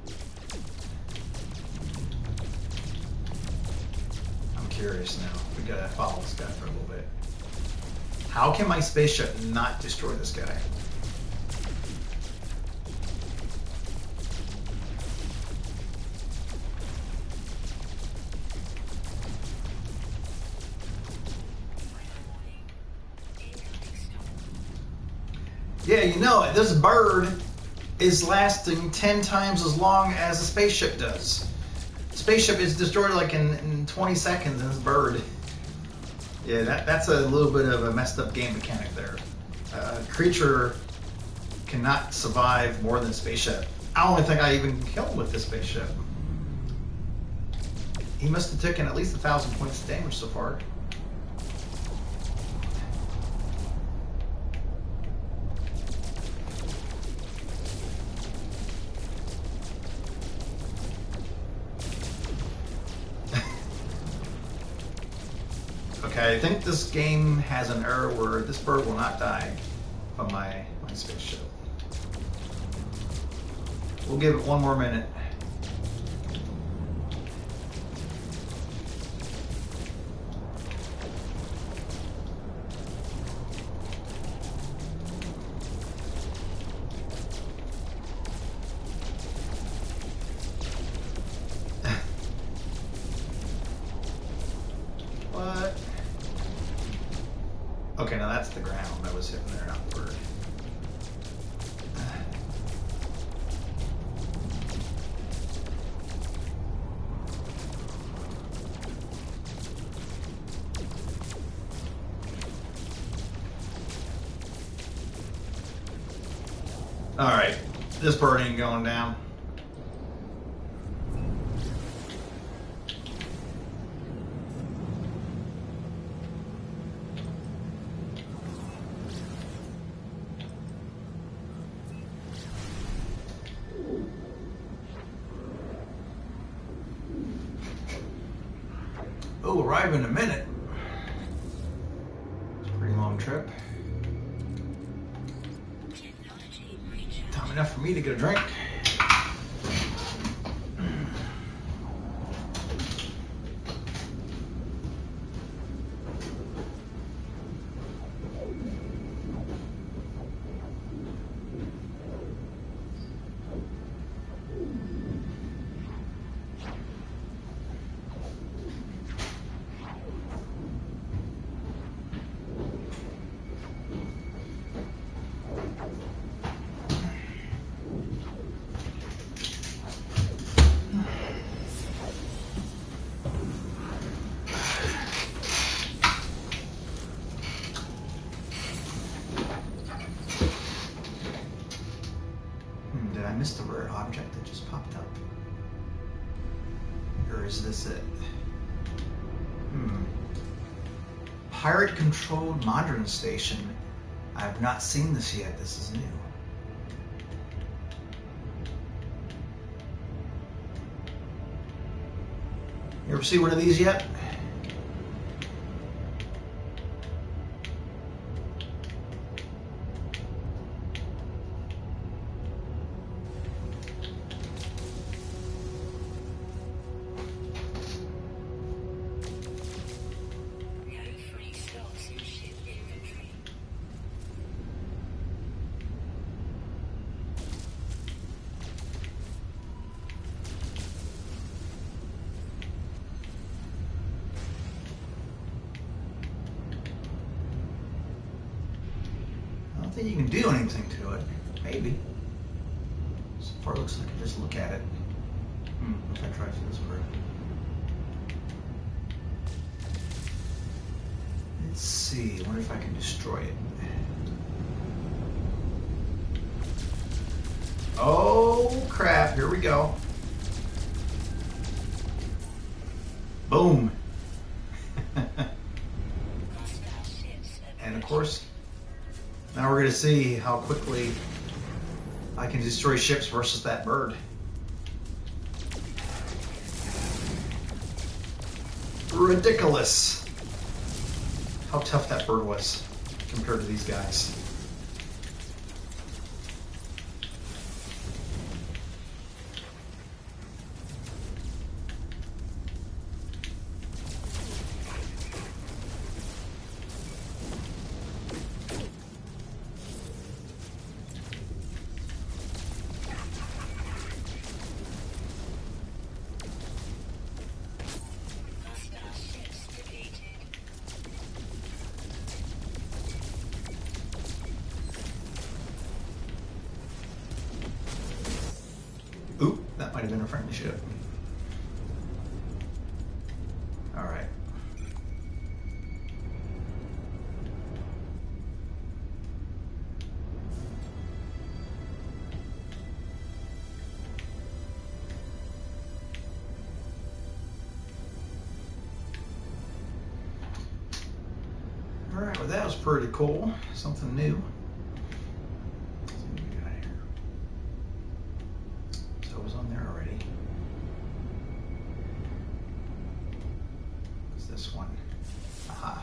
I'm curious now. We gotta follow this guy for a little bit. How can my spaceship not destroy this guy? Yeah, you know, this bird is lasting ten times as long as a spaceship does. Spaceship is destroyed like in, in twenty seconds, and this bird. Yeah, that, that's a little bit of a messed up game mechanic there. Uh, creature cannot survive more than spaceship. I don't think I even killed with this spaceship. He must have taken at least a thousand points of damage so far. Okay, I think this game has an error where this bird will not die from my, my spaceship. We'll give it one more minute. What? Okay, now that's the ground that was hitting there, not the bird. All right, this bird ain't going down. Oh, arrive in a minute. It's a pretty long trip. Time enough for me to get a drink. Did I miss the rare object that just popped up? Or is this it? Hmm. Pirate-controlled modern station. I have not seen this yet. This is new. You ever see one of these yet? I don't think you can do anything to it. Maybe. So far it looks like I just look at it. Hmm, if I try to this bird. Let's see, I wonder if I can destroy it. Oh crap, here we go. Boom. And of course, Now we're going to see how quickly I can destroy ships versus that bird. Ridiculous how tough that bird was compared to these guys. Oop, that might have been a friendly ship. All right. All right, well that was pretty cool. Something new. This one. Aha.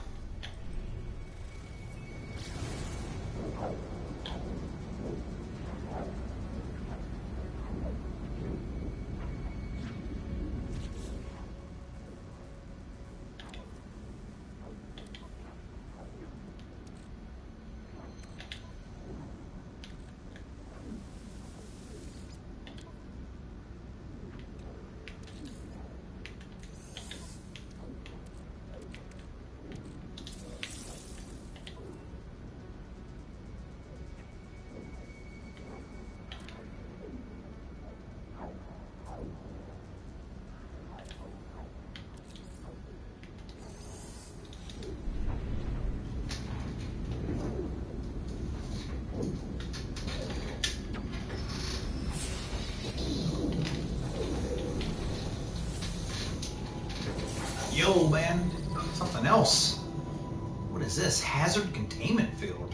Yo, man, something else. What is this? Hazard containment field.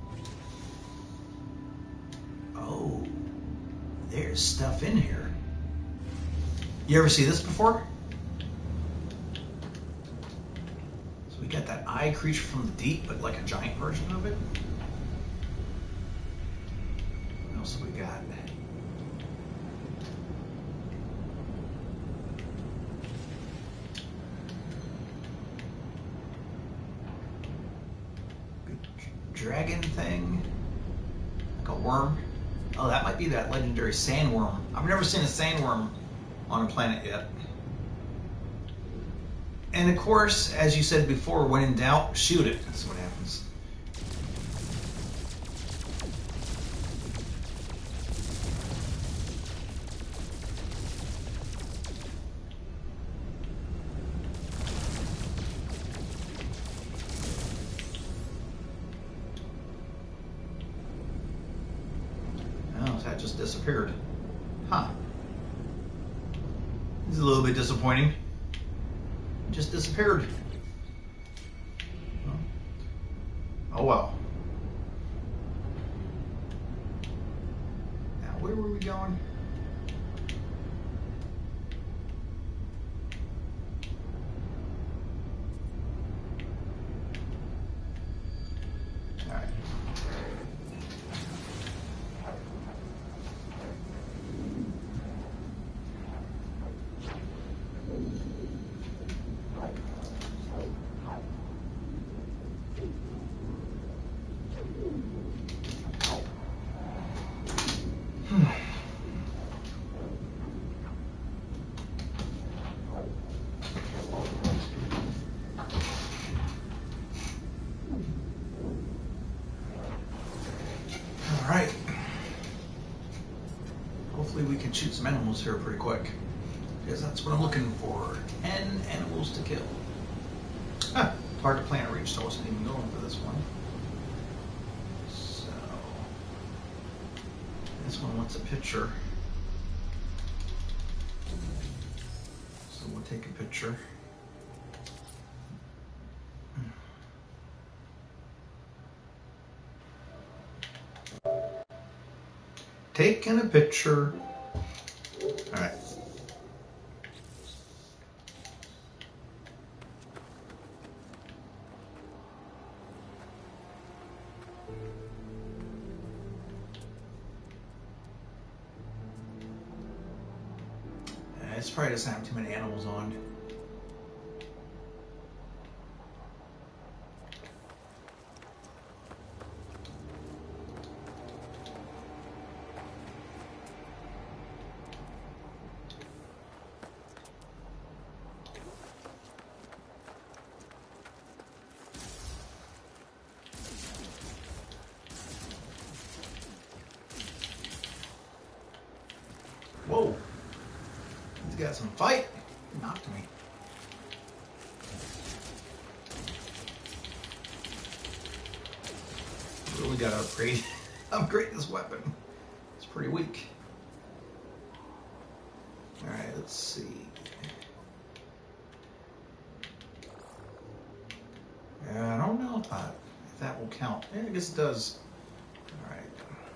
Oh, there's stuff in here. You ever see this before? So we got that eye creature from the deep, but like a giant version of it. What else have we got? Dragon thing, like a worm. Oh, that might be that legendary sandworm. I've never seen a sandworm on a planet yet. And of course, as you said before, when in doubt, shoot it. That's what happens. That just disappeared. Huh. This is a little bit disappointing. It just disappeared. Oh well. Now, where were we going? All right. All right. Hopefully we can shoot some animals here pretty quick, because that's what I'm looking for. ten animals to kill. Huh. Hard to plant reach, so I wasn't even going for this one. So this one wants a picture. So we'll take a picture. Taking a picture. All right. This probably doesn't have too many animals on. Whoa. He's got some fight. He knocked me. Really got to upgrade, upgrade this weapon. It's pretty weak. All right, let's see. Yeah, I don't know if, I, if that will count. Yeah, I guess it does. All right.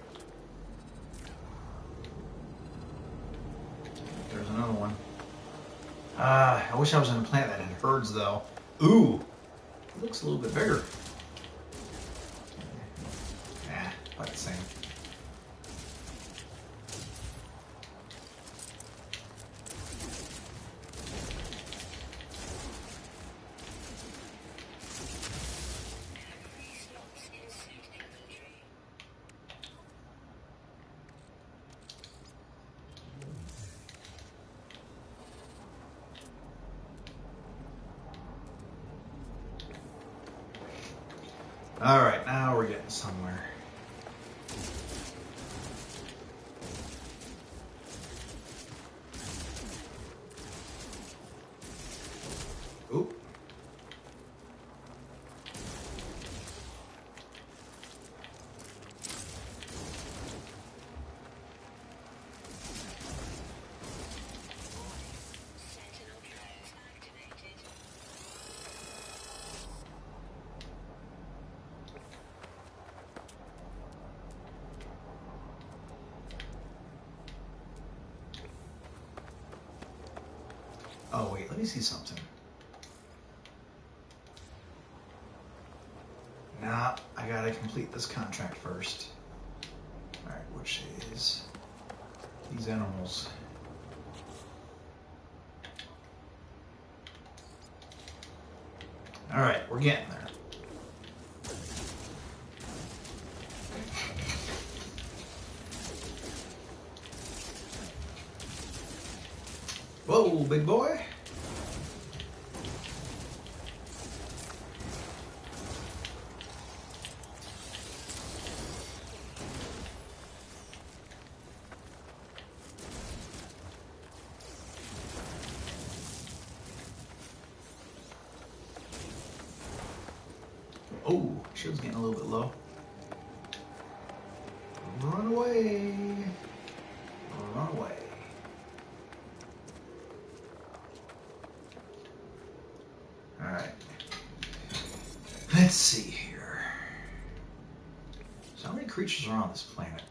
There's another one. Ah, uh, I wish I was in a plant that had herds, though. Ooh, it looks a little bit bigger. Yeah, about the same. All right, now we're getting somewhere. Oop. Oh, wait, let me see something. Nah, I gotta complete this contract first. All right, which is these animals. All right, we're getting there. Whoa, big boy. Oh, shield's getting a little bit low. Run away. Run away. All right. Let's see here. So how many creatures are on this planet?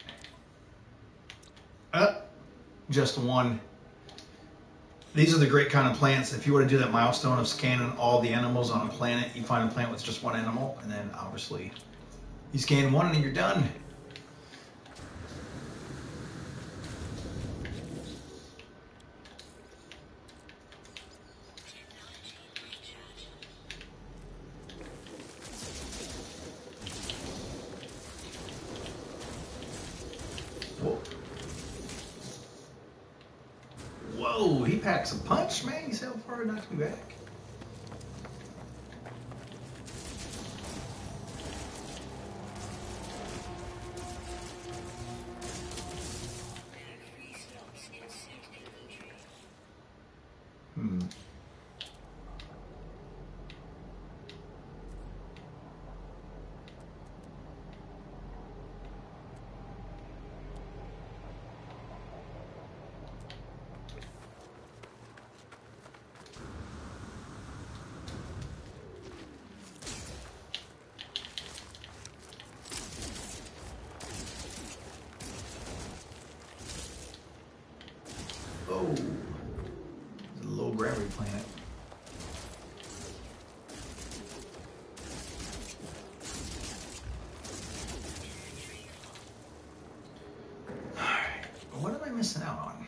Uh, just one. These are the great kind of plants. If you were to do that milestone of scanning all the animals on a planet, you find a planet with just one animal, and then obviously you scan one and you're done. Whoa. Whoa, he packs a punch, man. He's how far he knocked me back. Hmm. missing out on?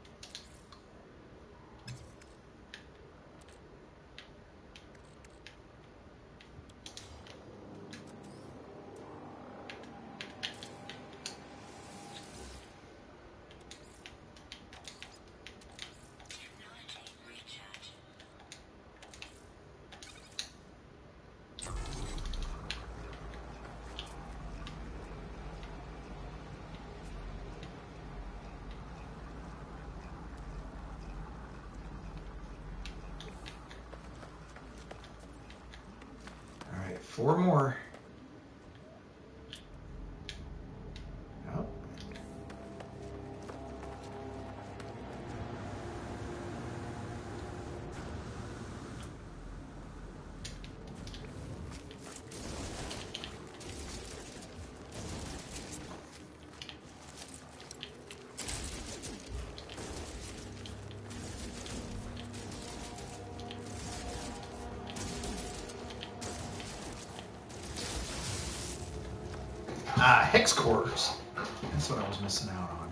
Four more. Oh. Ah, hex cores. That's what I was missing out on.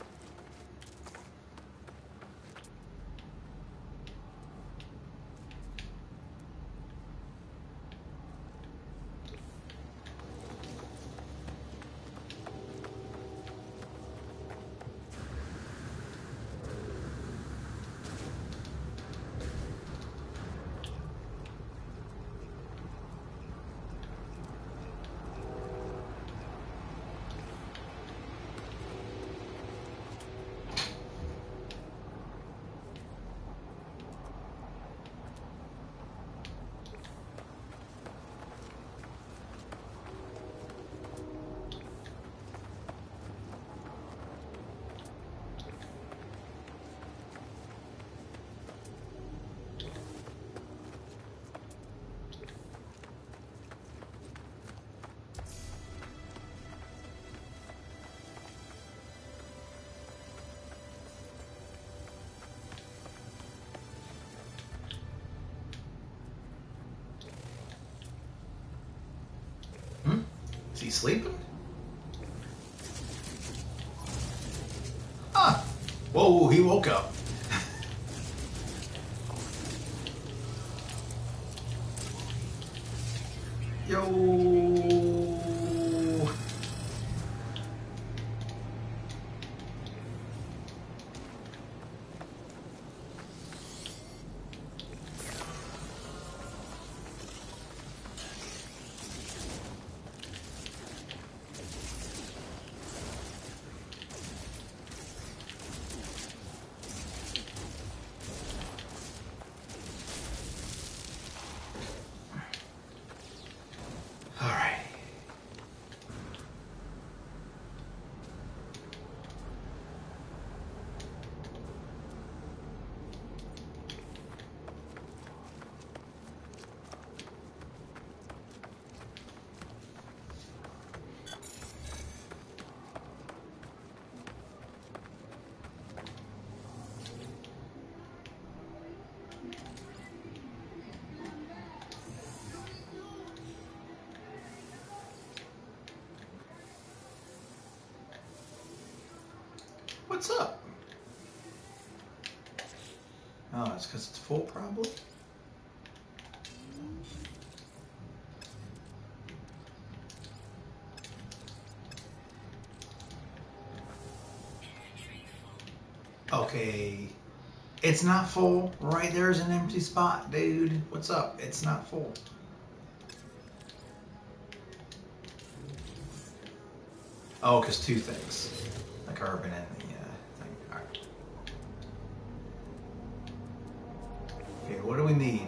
Is he sleeping? Ah! Whoa, he woke up. Yo! What's up? Oh, it's because it's full, probably. Okay. It's not full. Right there's an empty spot, dude. What's up? It's not full. Oh, because two things. The carbon and the uh, thing. All right. Okay, what do we need?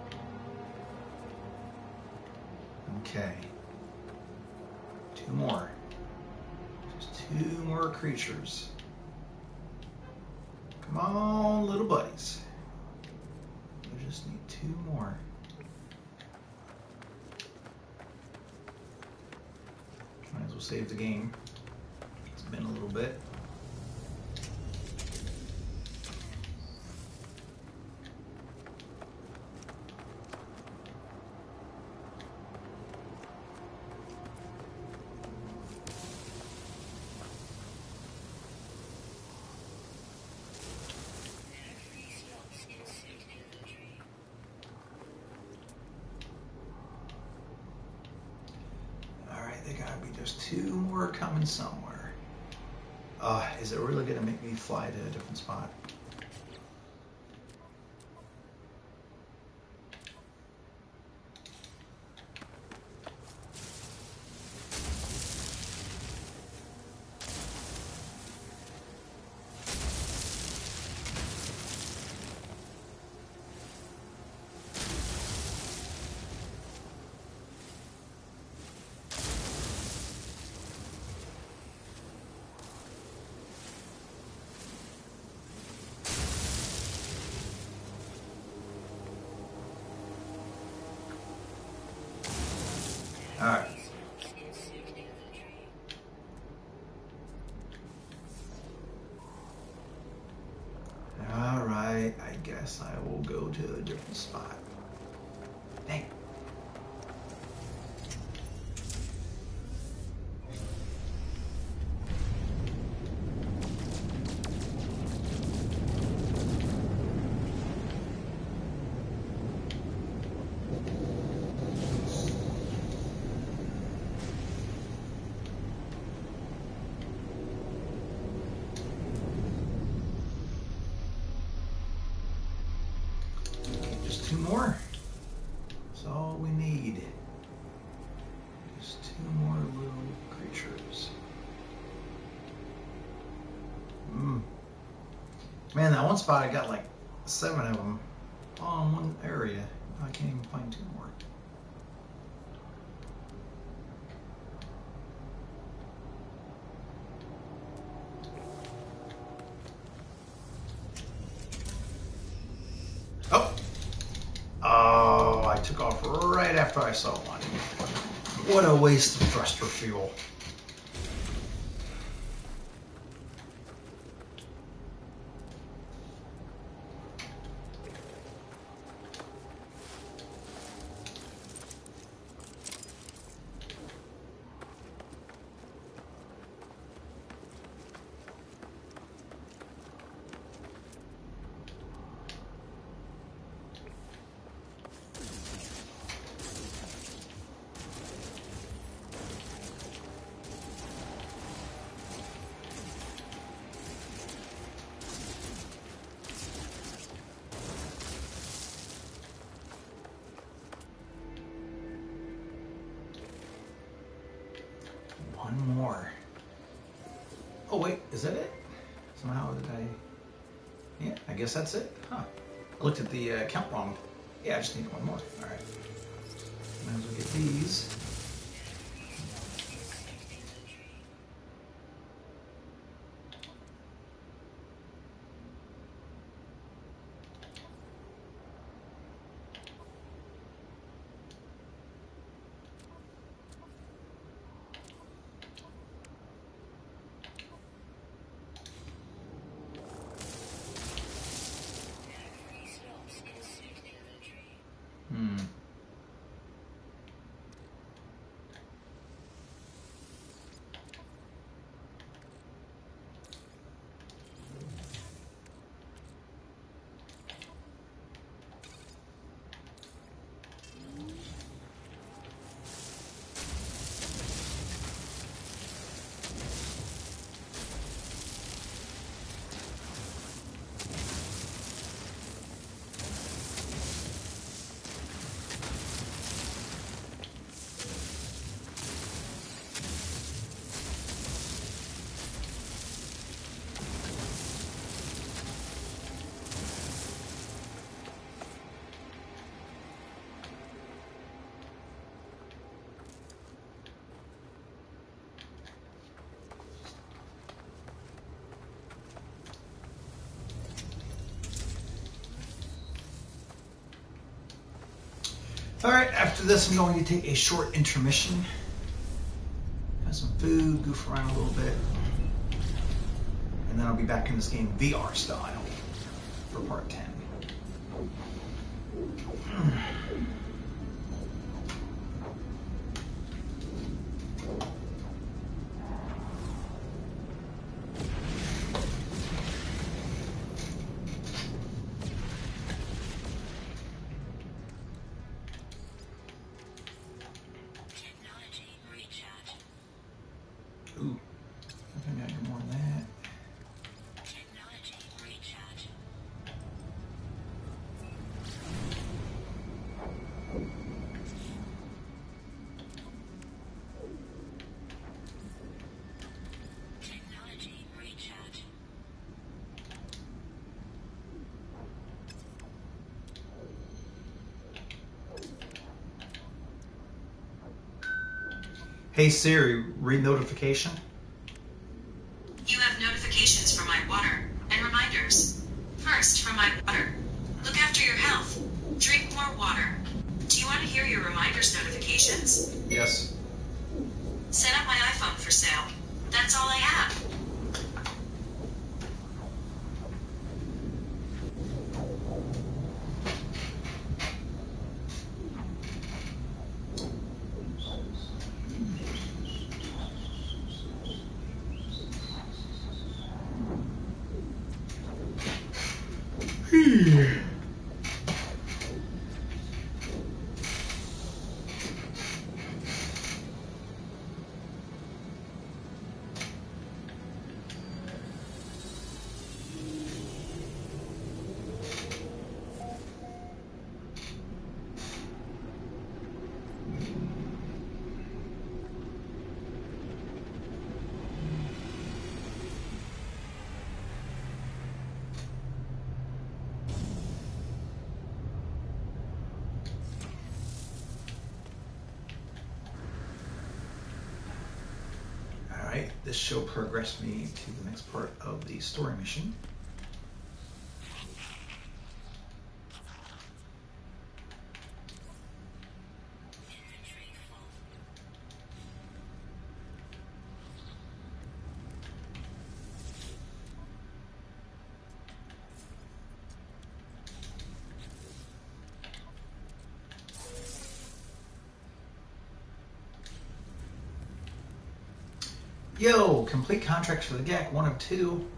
Okay. Two more. Just two more creatures. Come on, little buddies. We just need two more. Might as well save the game. It's been a little bit. there's two more coming somewhere. Uh, is it really going to make me fly to a different spot? Alright. Alright, I guess I will go to a different spot. Dang. Just two more. That's all we need. Just two more little creatures. Mm. Man, that one spot I got like seven of them all in one area. I can't even find two more. Oh! Oh, I took off right after I saw one. What a waste of thruster fuel. One more. Oh wait, is that it? Somehow did I? Yeah, I guess that's it. Huh? I looked at the uh, count wrong. Yeah, I just need one more. All right. Might as well get these. Hmm. All right, after this, I'm going to take a short intermission. Have some food, goof around a little bit. And then I'll be back in this game V R style for part ten. think I got more than that. Hey Siri, read notification. You have notifications for my water and reminders. First, from my water. Look after your health. Drink more water. Do you want to hear your reminders notifications? Yes. Set up my iPhone for sale. That's all I have. This show progressed me to the next part of the story mission. Yo, complete contracts for the G A C, one of two.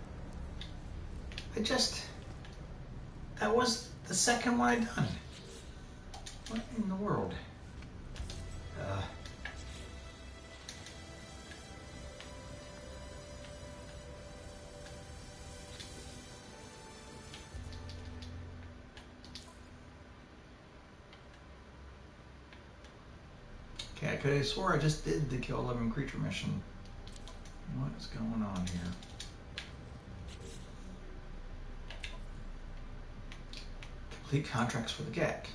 I just, that was the second one I done. What in the world? Uh, okay, I could have swore I just did the kill eleven creature mission. What is going on here? Complete contracts for the G A C.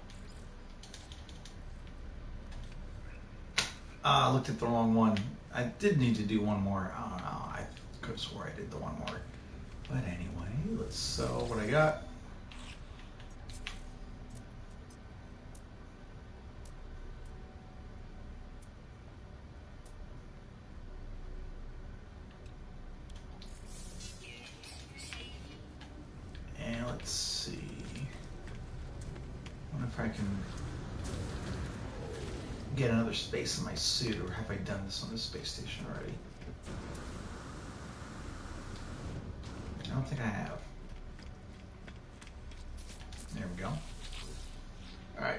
Ah, I looked at the wrong one. I did need to do one more. I don't know. I could have swore I did the one more. But anyway, let's sell what I got. And let's see. I wonder if I can get another space in my suit, or have I done this on the space station already? I don't think I have. There we go. All right.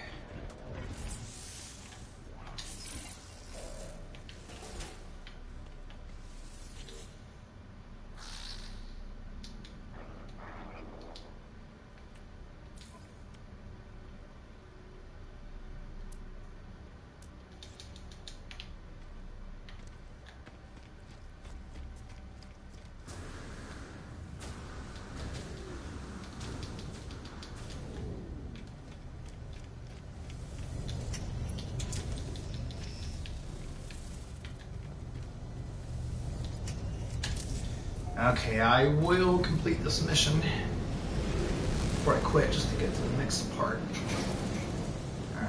Okay, I will complete this mission before I quit, just to get to the next part. Alright.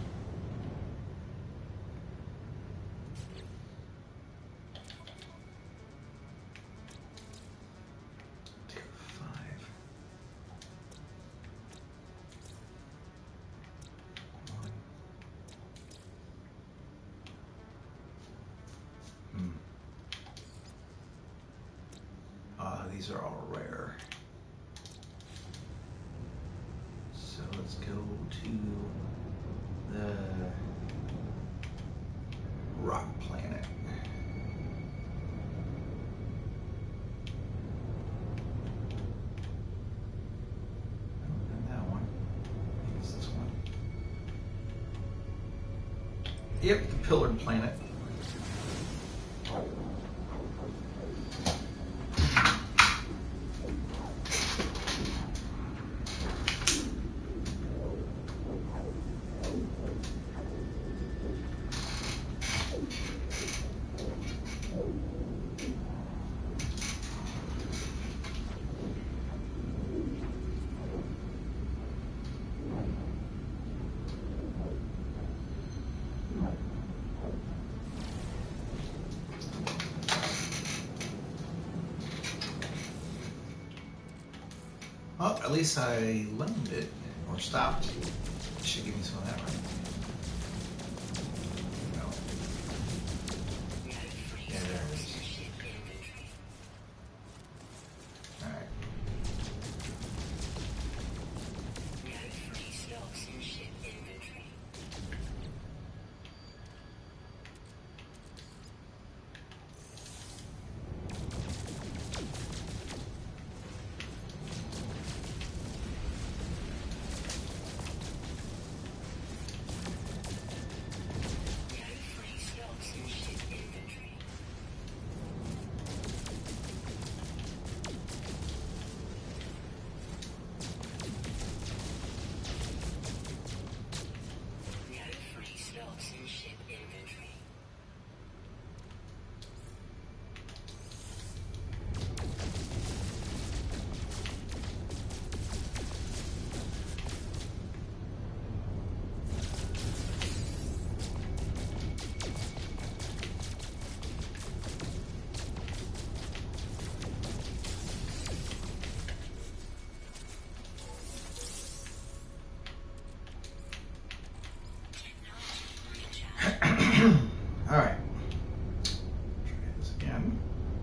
Two, five. One. Hmm. Uh, these are all rare. So let's go to the rock planet. Yep, the pillared planet. Well, at least I learned it, or stopped. It should give me some of that, right? No. Yeah, there it is. Alright. All right. Try this again.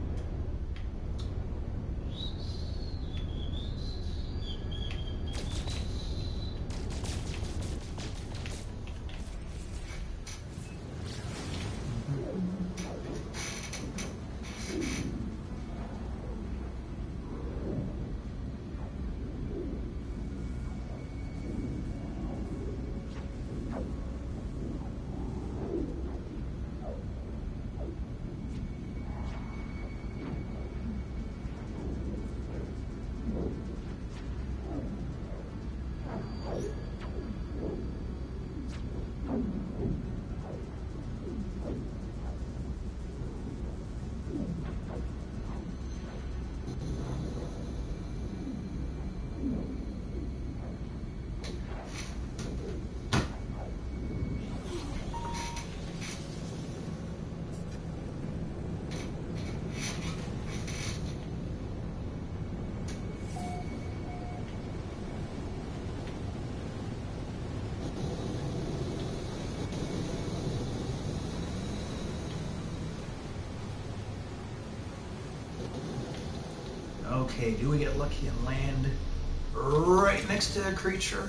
Okay, do we get lucky and land right next to a creature?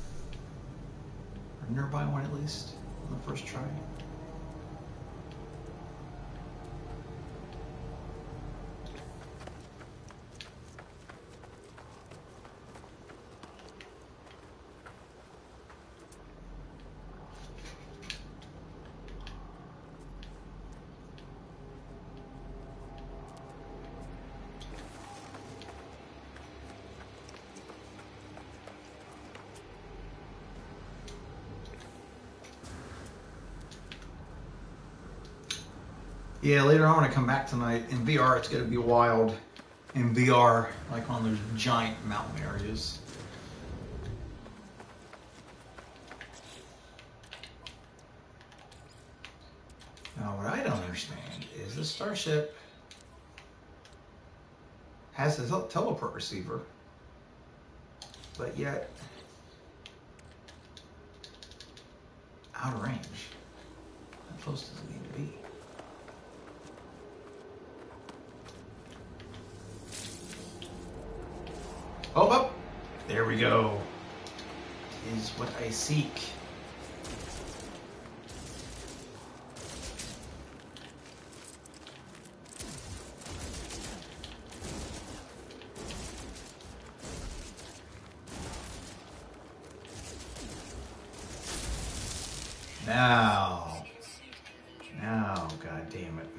Or nearby one at least, on the first try? Yeah, later on when I come back tonight, in V R it's going to be wild. In V R, like on those giant mountain areas. Now what I don't understand is this starship has a tel- teleport receiver, but yet out of range. How close does it need to be? Oh, up! There we go. Is what I seek. Now, Oh, god damn it.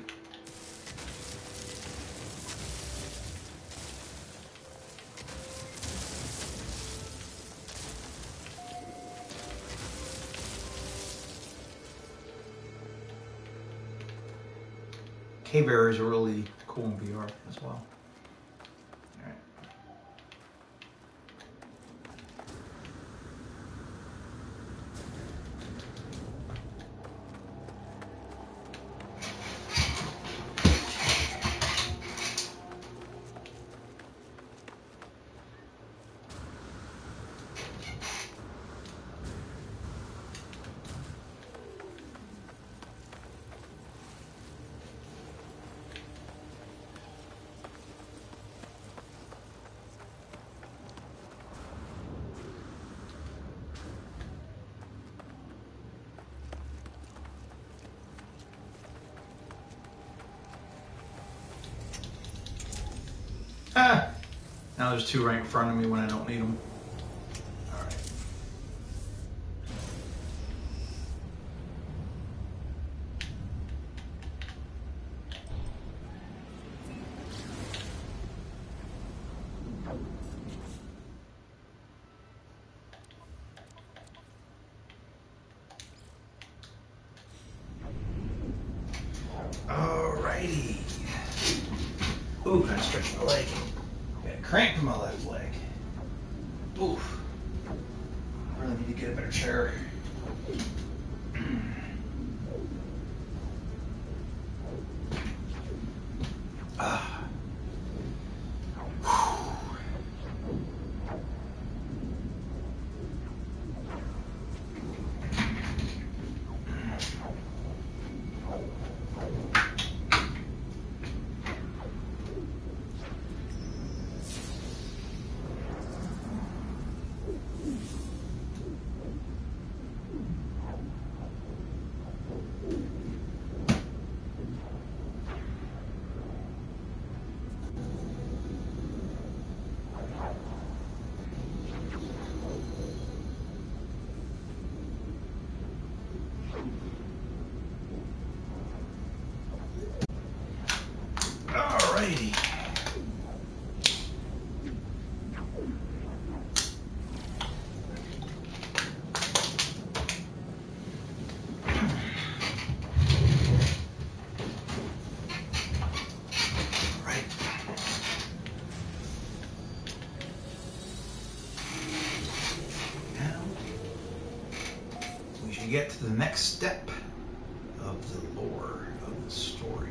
K-Bears are really cool in V R as well. Alright. Ah! Now there's two right in front of me when I don't need them. Alright. Alrighty. Ooh, I stretched my leg. Got a cramp in my left leg. Oof. I really need to get a better chair. Ah. Alrighty. Right. Now we should get to the next step of the lore of the story.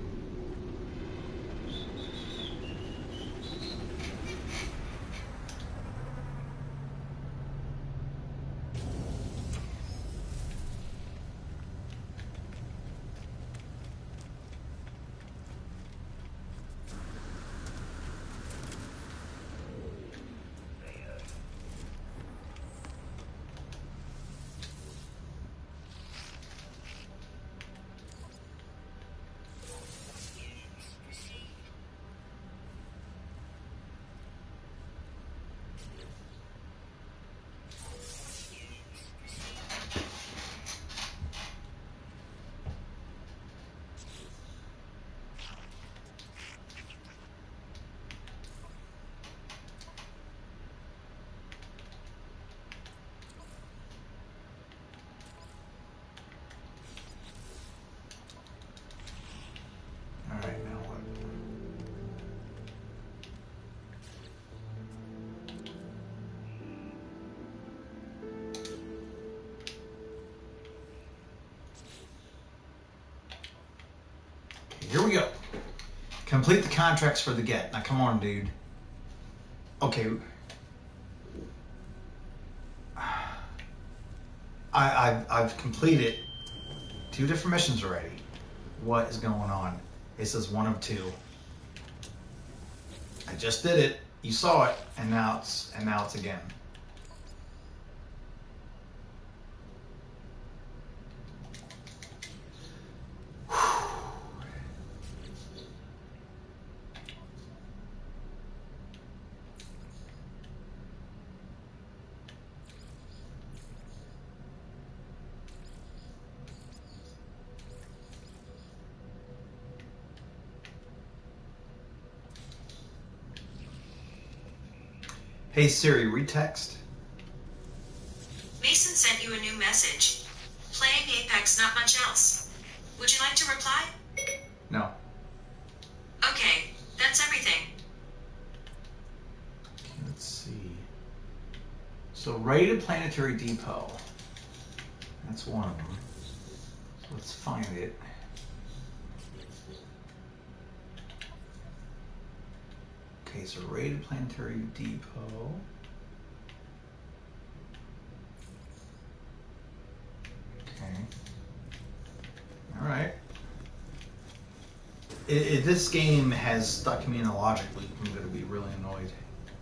Alright, now what? Here we go. Complete the contracts for the get. Now, come on, dude. Okay. I, I've, I've completed two different missions already. What is going on? It says one of two. I just did it. You saw it, and now it's and now it's again. Hey Siri, read text. Mason sent you a new message. Playing Apex, not much else. Would you like to reply? No. Okay, that's everything. Let's see. So raided Planetary Depot. That's one of them. So let's find it. Okay, so raided Planetary Depot. Okay. All right. If this game has stuck me in a logic loop, I'm going to be really annoyed.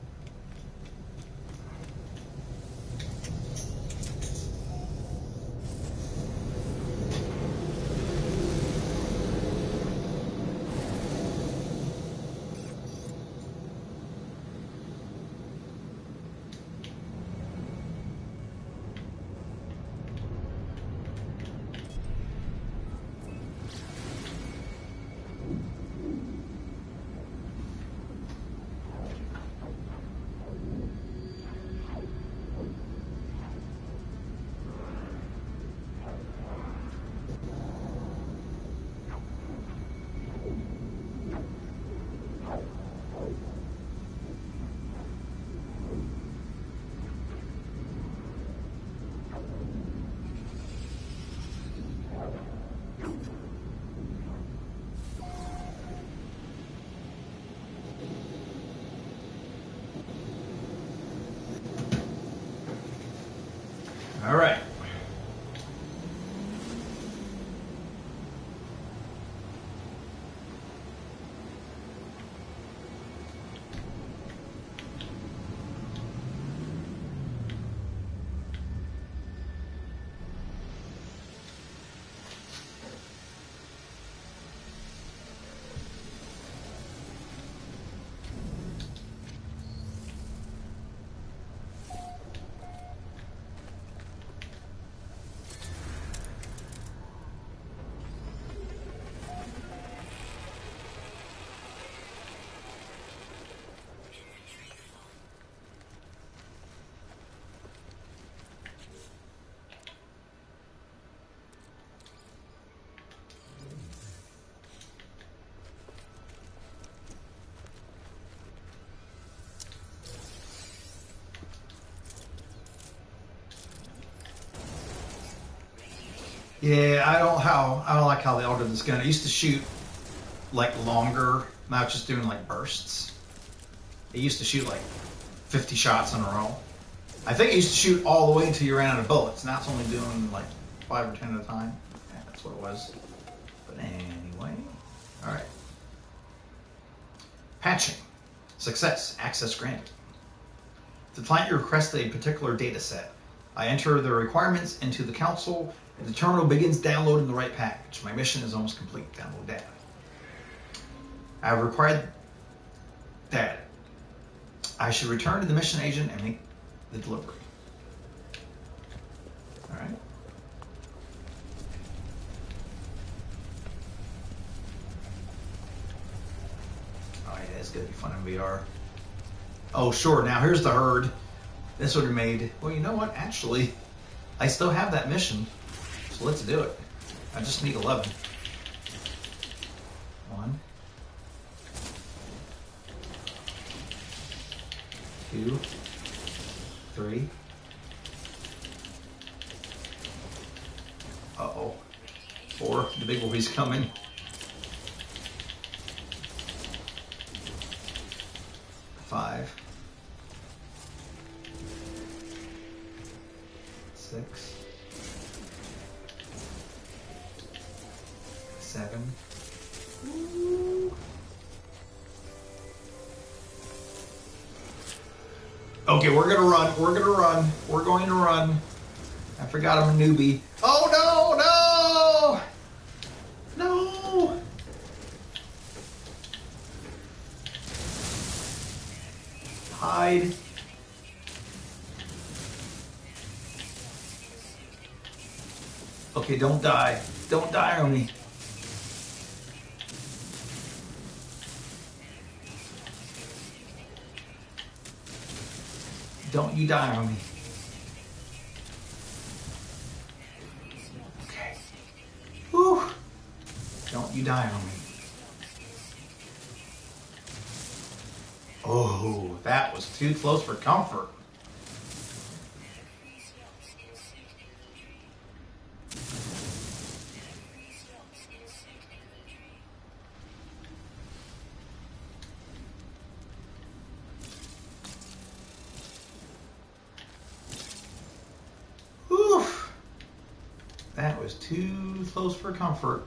All right. Yeah, I don't how I don't like how they altered this gun. It used to shoot like longer. Now it's just doing like bursts. It used to shoot like fifty shots in a row. I think it used to shoot all the way until you ran out of bullets. Now it's only doing like five or ten at a time. Yeah, that's what it was. But anyway, all right. Patching. Success. Access granted. The client requests a particular data set. I enter the requirements into the console, and the terminal begins downloading the right package. My mission is almost complete. Download data. I have required data. I should return to the mission agent and make the delivery. All right. Oh yeah, it's gonna be fun in V R. Oh sure. Now here's the herd. This would have made. Well, you know what? Actually, I still have that mission, so let's do it. I just need eleven. One. Two. Three. Uh-oh. Four. The big boy's coming. Five. Six. Seven. Ooh. Okay, we're gonna run. We're gonna run. We're going to run. I forgot I'm a newbie. Oh no, no, no! Hide. Okay, don't die. Don't die on me. Don't you die on me. Okay. Whew. Don't you die on me. Oh, that was too close for comfort. Whew. That was too close for comfort.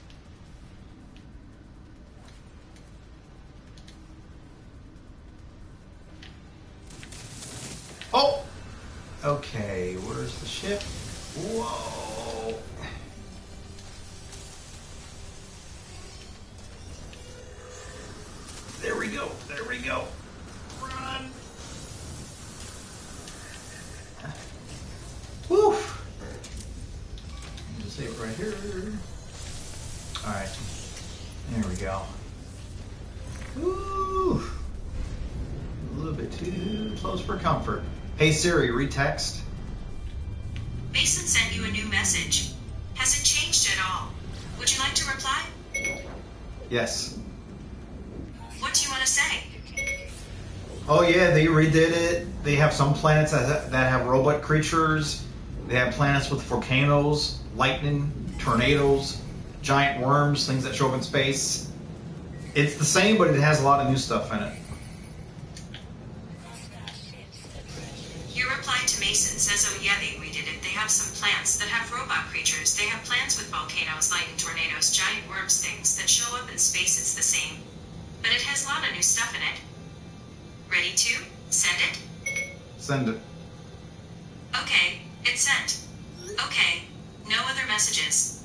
Oh! Okay, where's the ship? Whoa! There we go, there we go. Run! Woo! Just save it right here. Alright, there we go. Woo! A little bit too close for comfort. Hey Siri, read text. Mason sent you a new message. Has it changed at all? Would you like to reply? Yes. What do you want to say? Oh yeah, they redid it. They have some planets that, that have robot creatures. They have planets with volcanoes, lightning, tornadoes, giant worms, things that show up in space. It's the same, but it has a lot of new stuff in it. Your reply to Mason says, oh yeah, they redid it. They have some plants that have robot creatures. They have plants with volcanoes, lightning, tornadoes, giant worms, things that show up in space. It's the same, but it has a lot of new stuff in it. Ready to send it? Send it. Okay, it's sent. Okay, no other messages.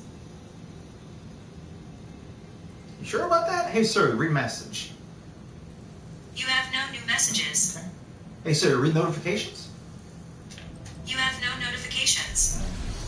You sure about that? Hey Siri, read message. You have no new messages. Okay. Hey Siri, read notifications. You have no notifications.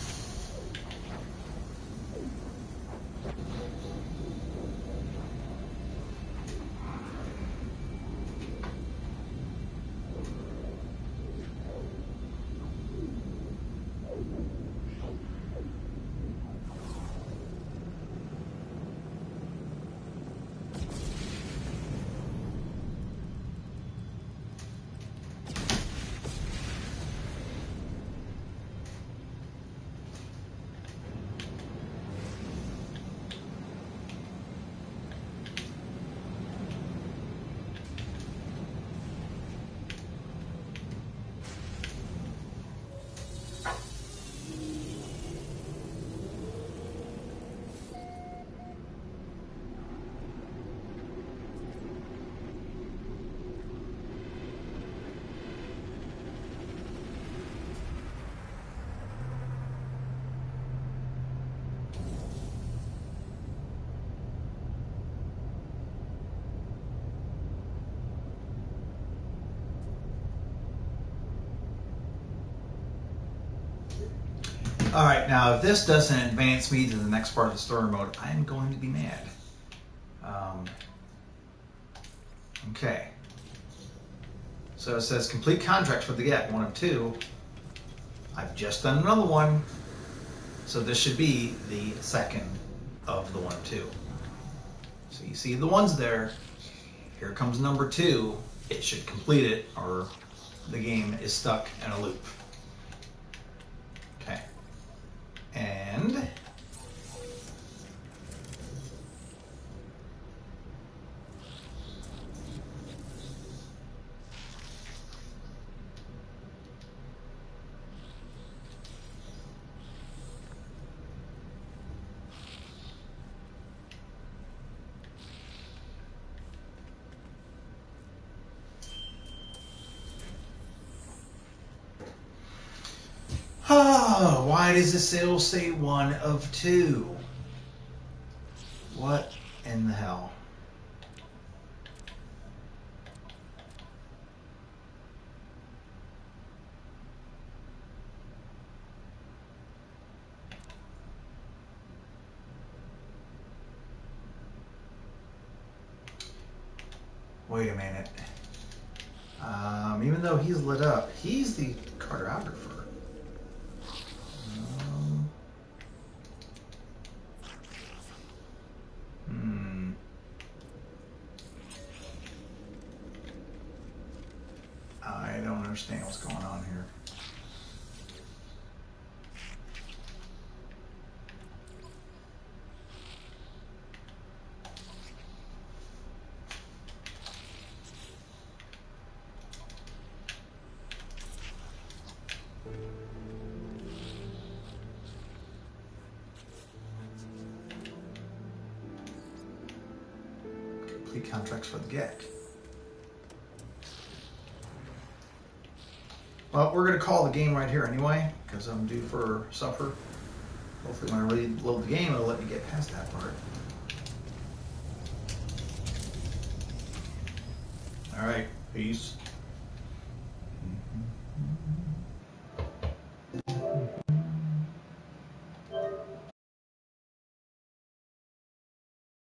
All right, now if this doesn't advance me to the next part of the story mode, I'm going to be mad. Um, okay. So it says complete contracts for the Gap, one of two. I've just done another one. So this should be the second of the one of two. So you see the ones there. Here comes number two. It should complete it or the game is stuck in a loop. Okay. And oh, why does the sale say one of two? What in the hell? Wait a minute. Um, even though he's lit up, he's the cartographer. Um, hmm. I don't understand what's going on here. Complete contracts for the G E C. Well, we're going to call the game right here anyway, because I'm due for supper. Hopefully when I reload the game, it'll let me get past that part. All right, peace.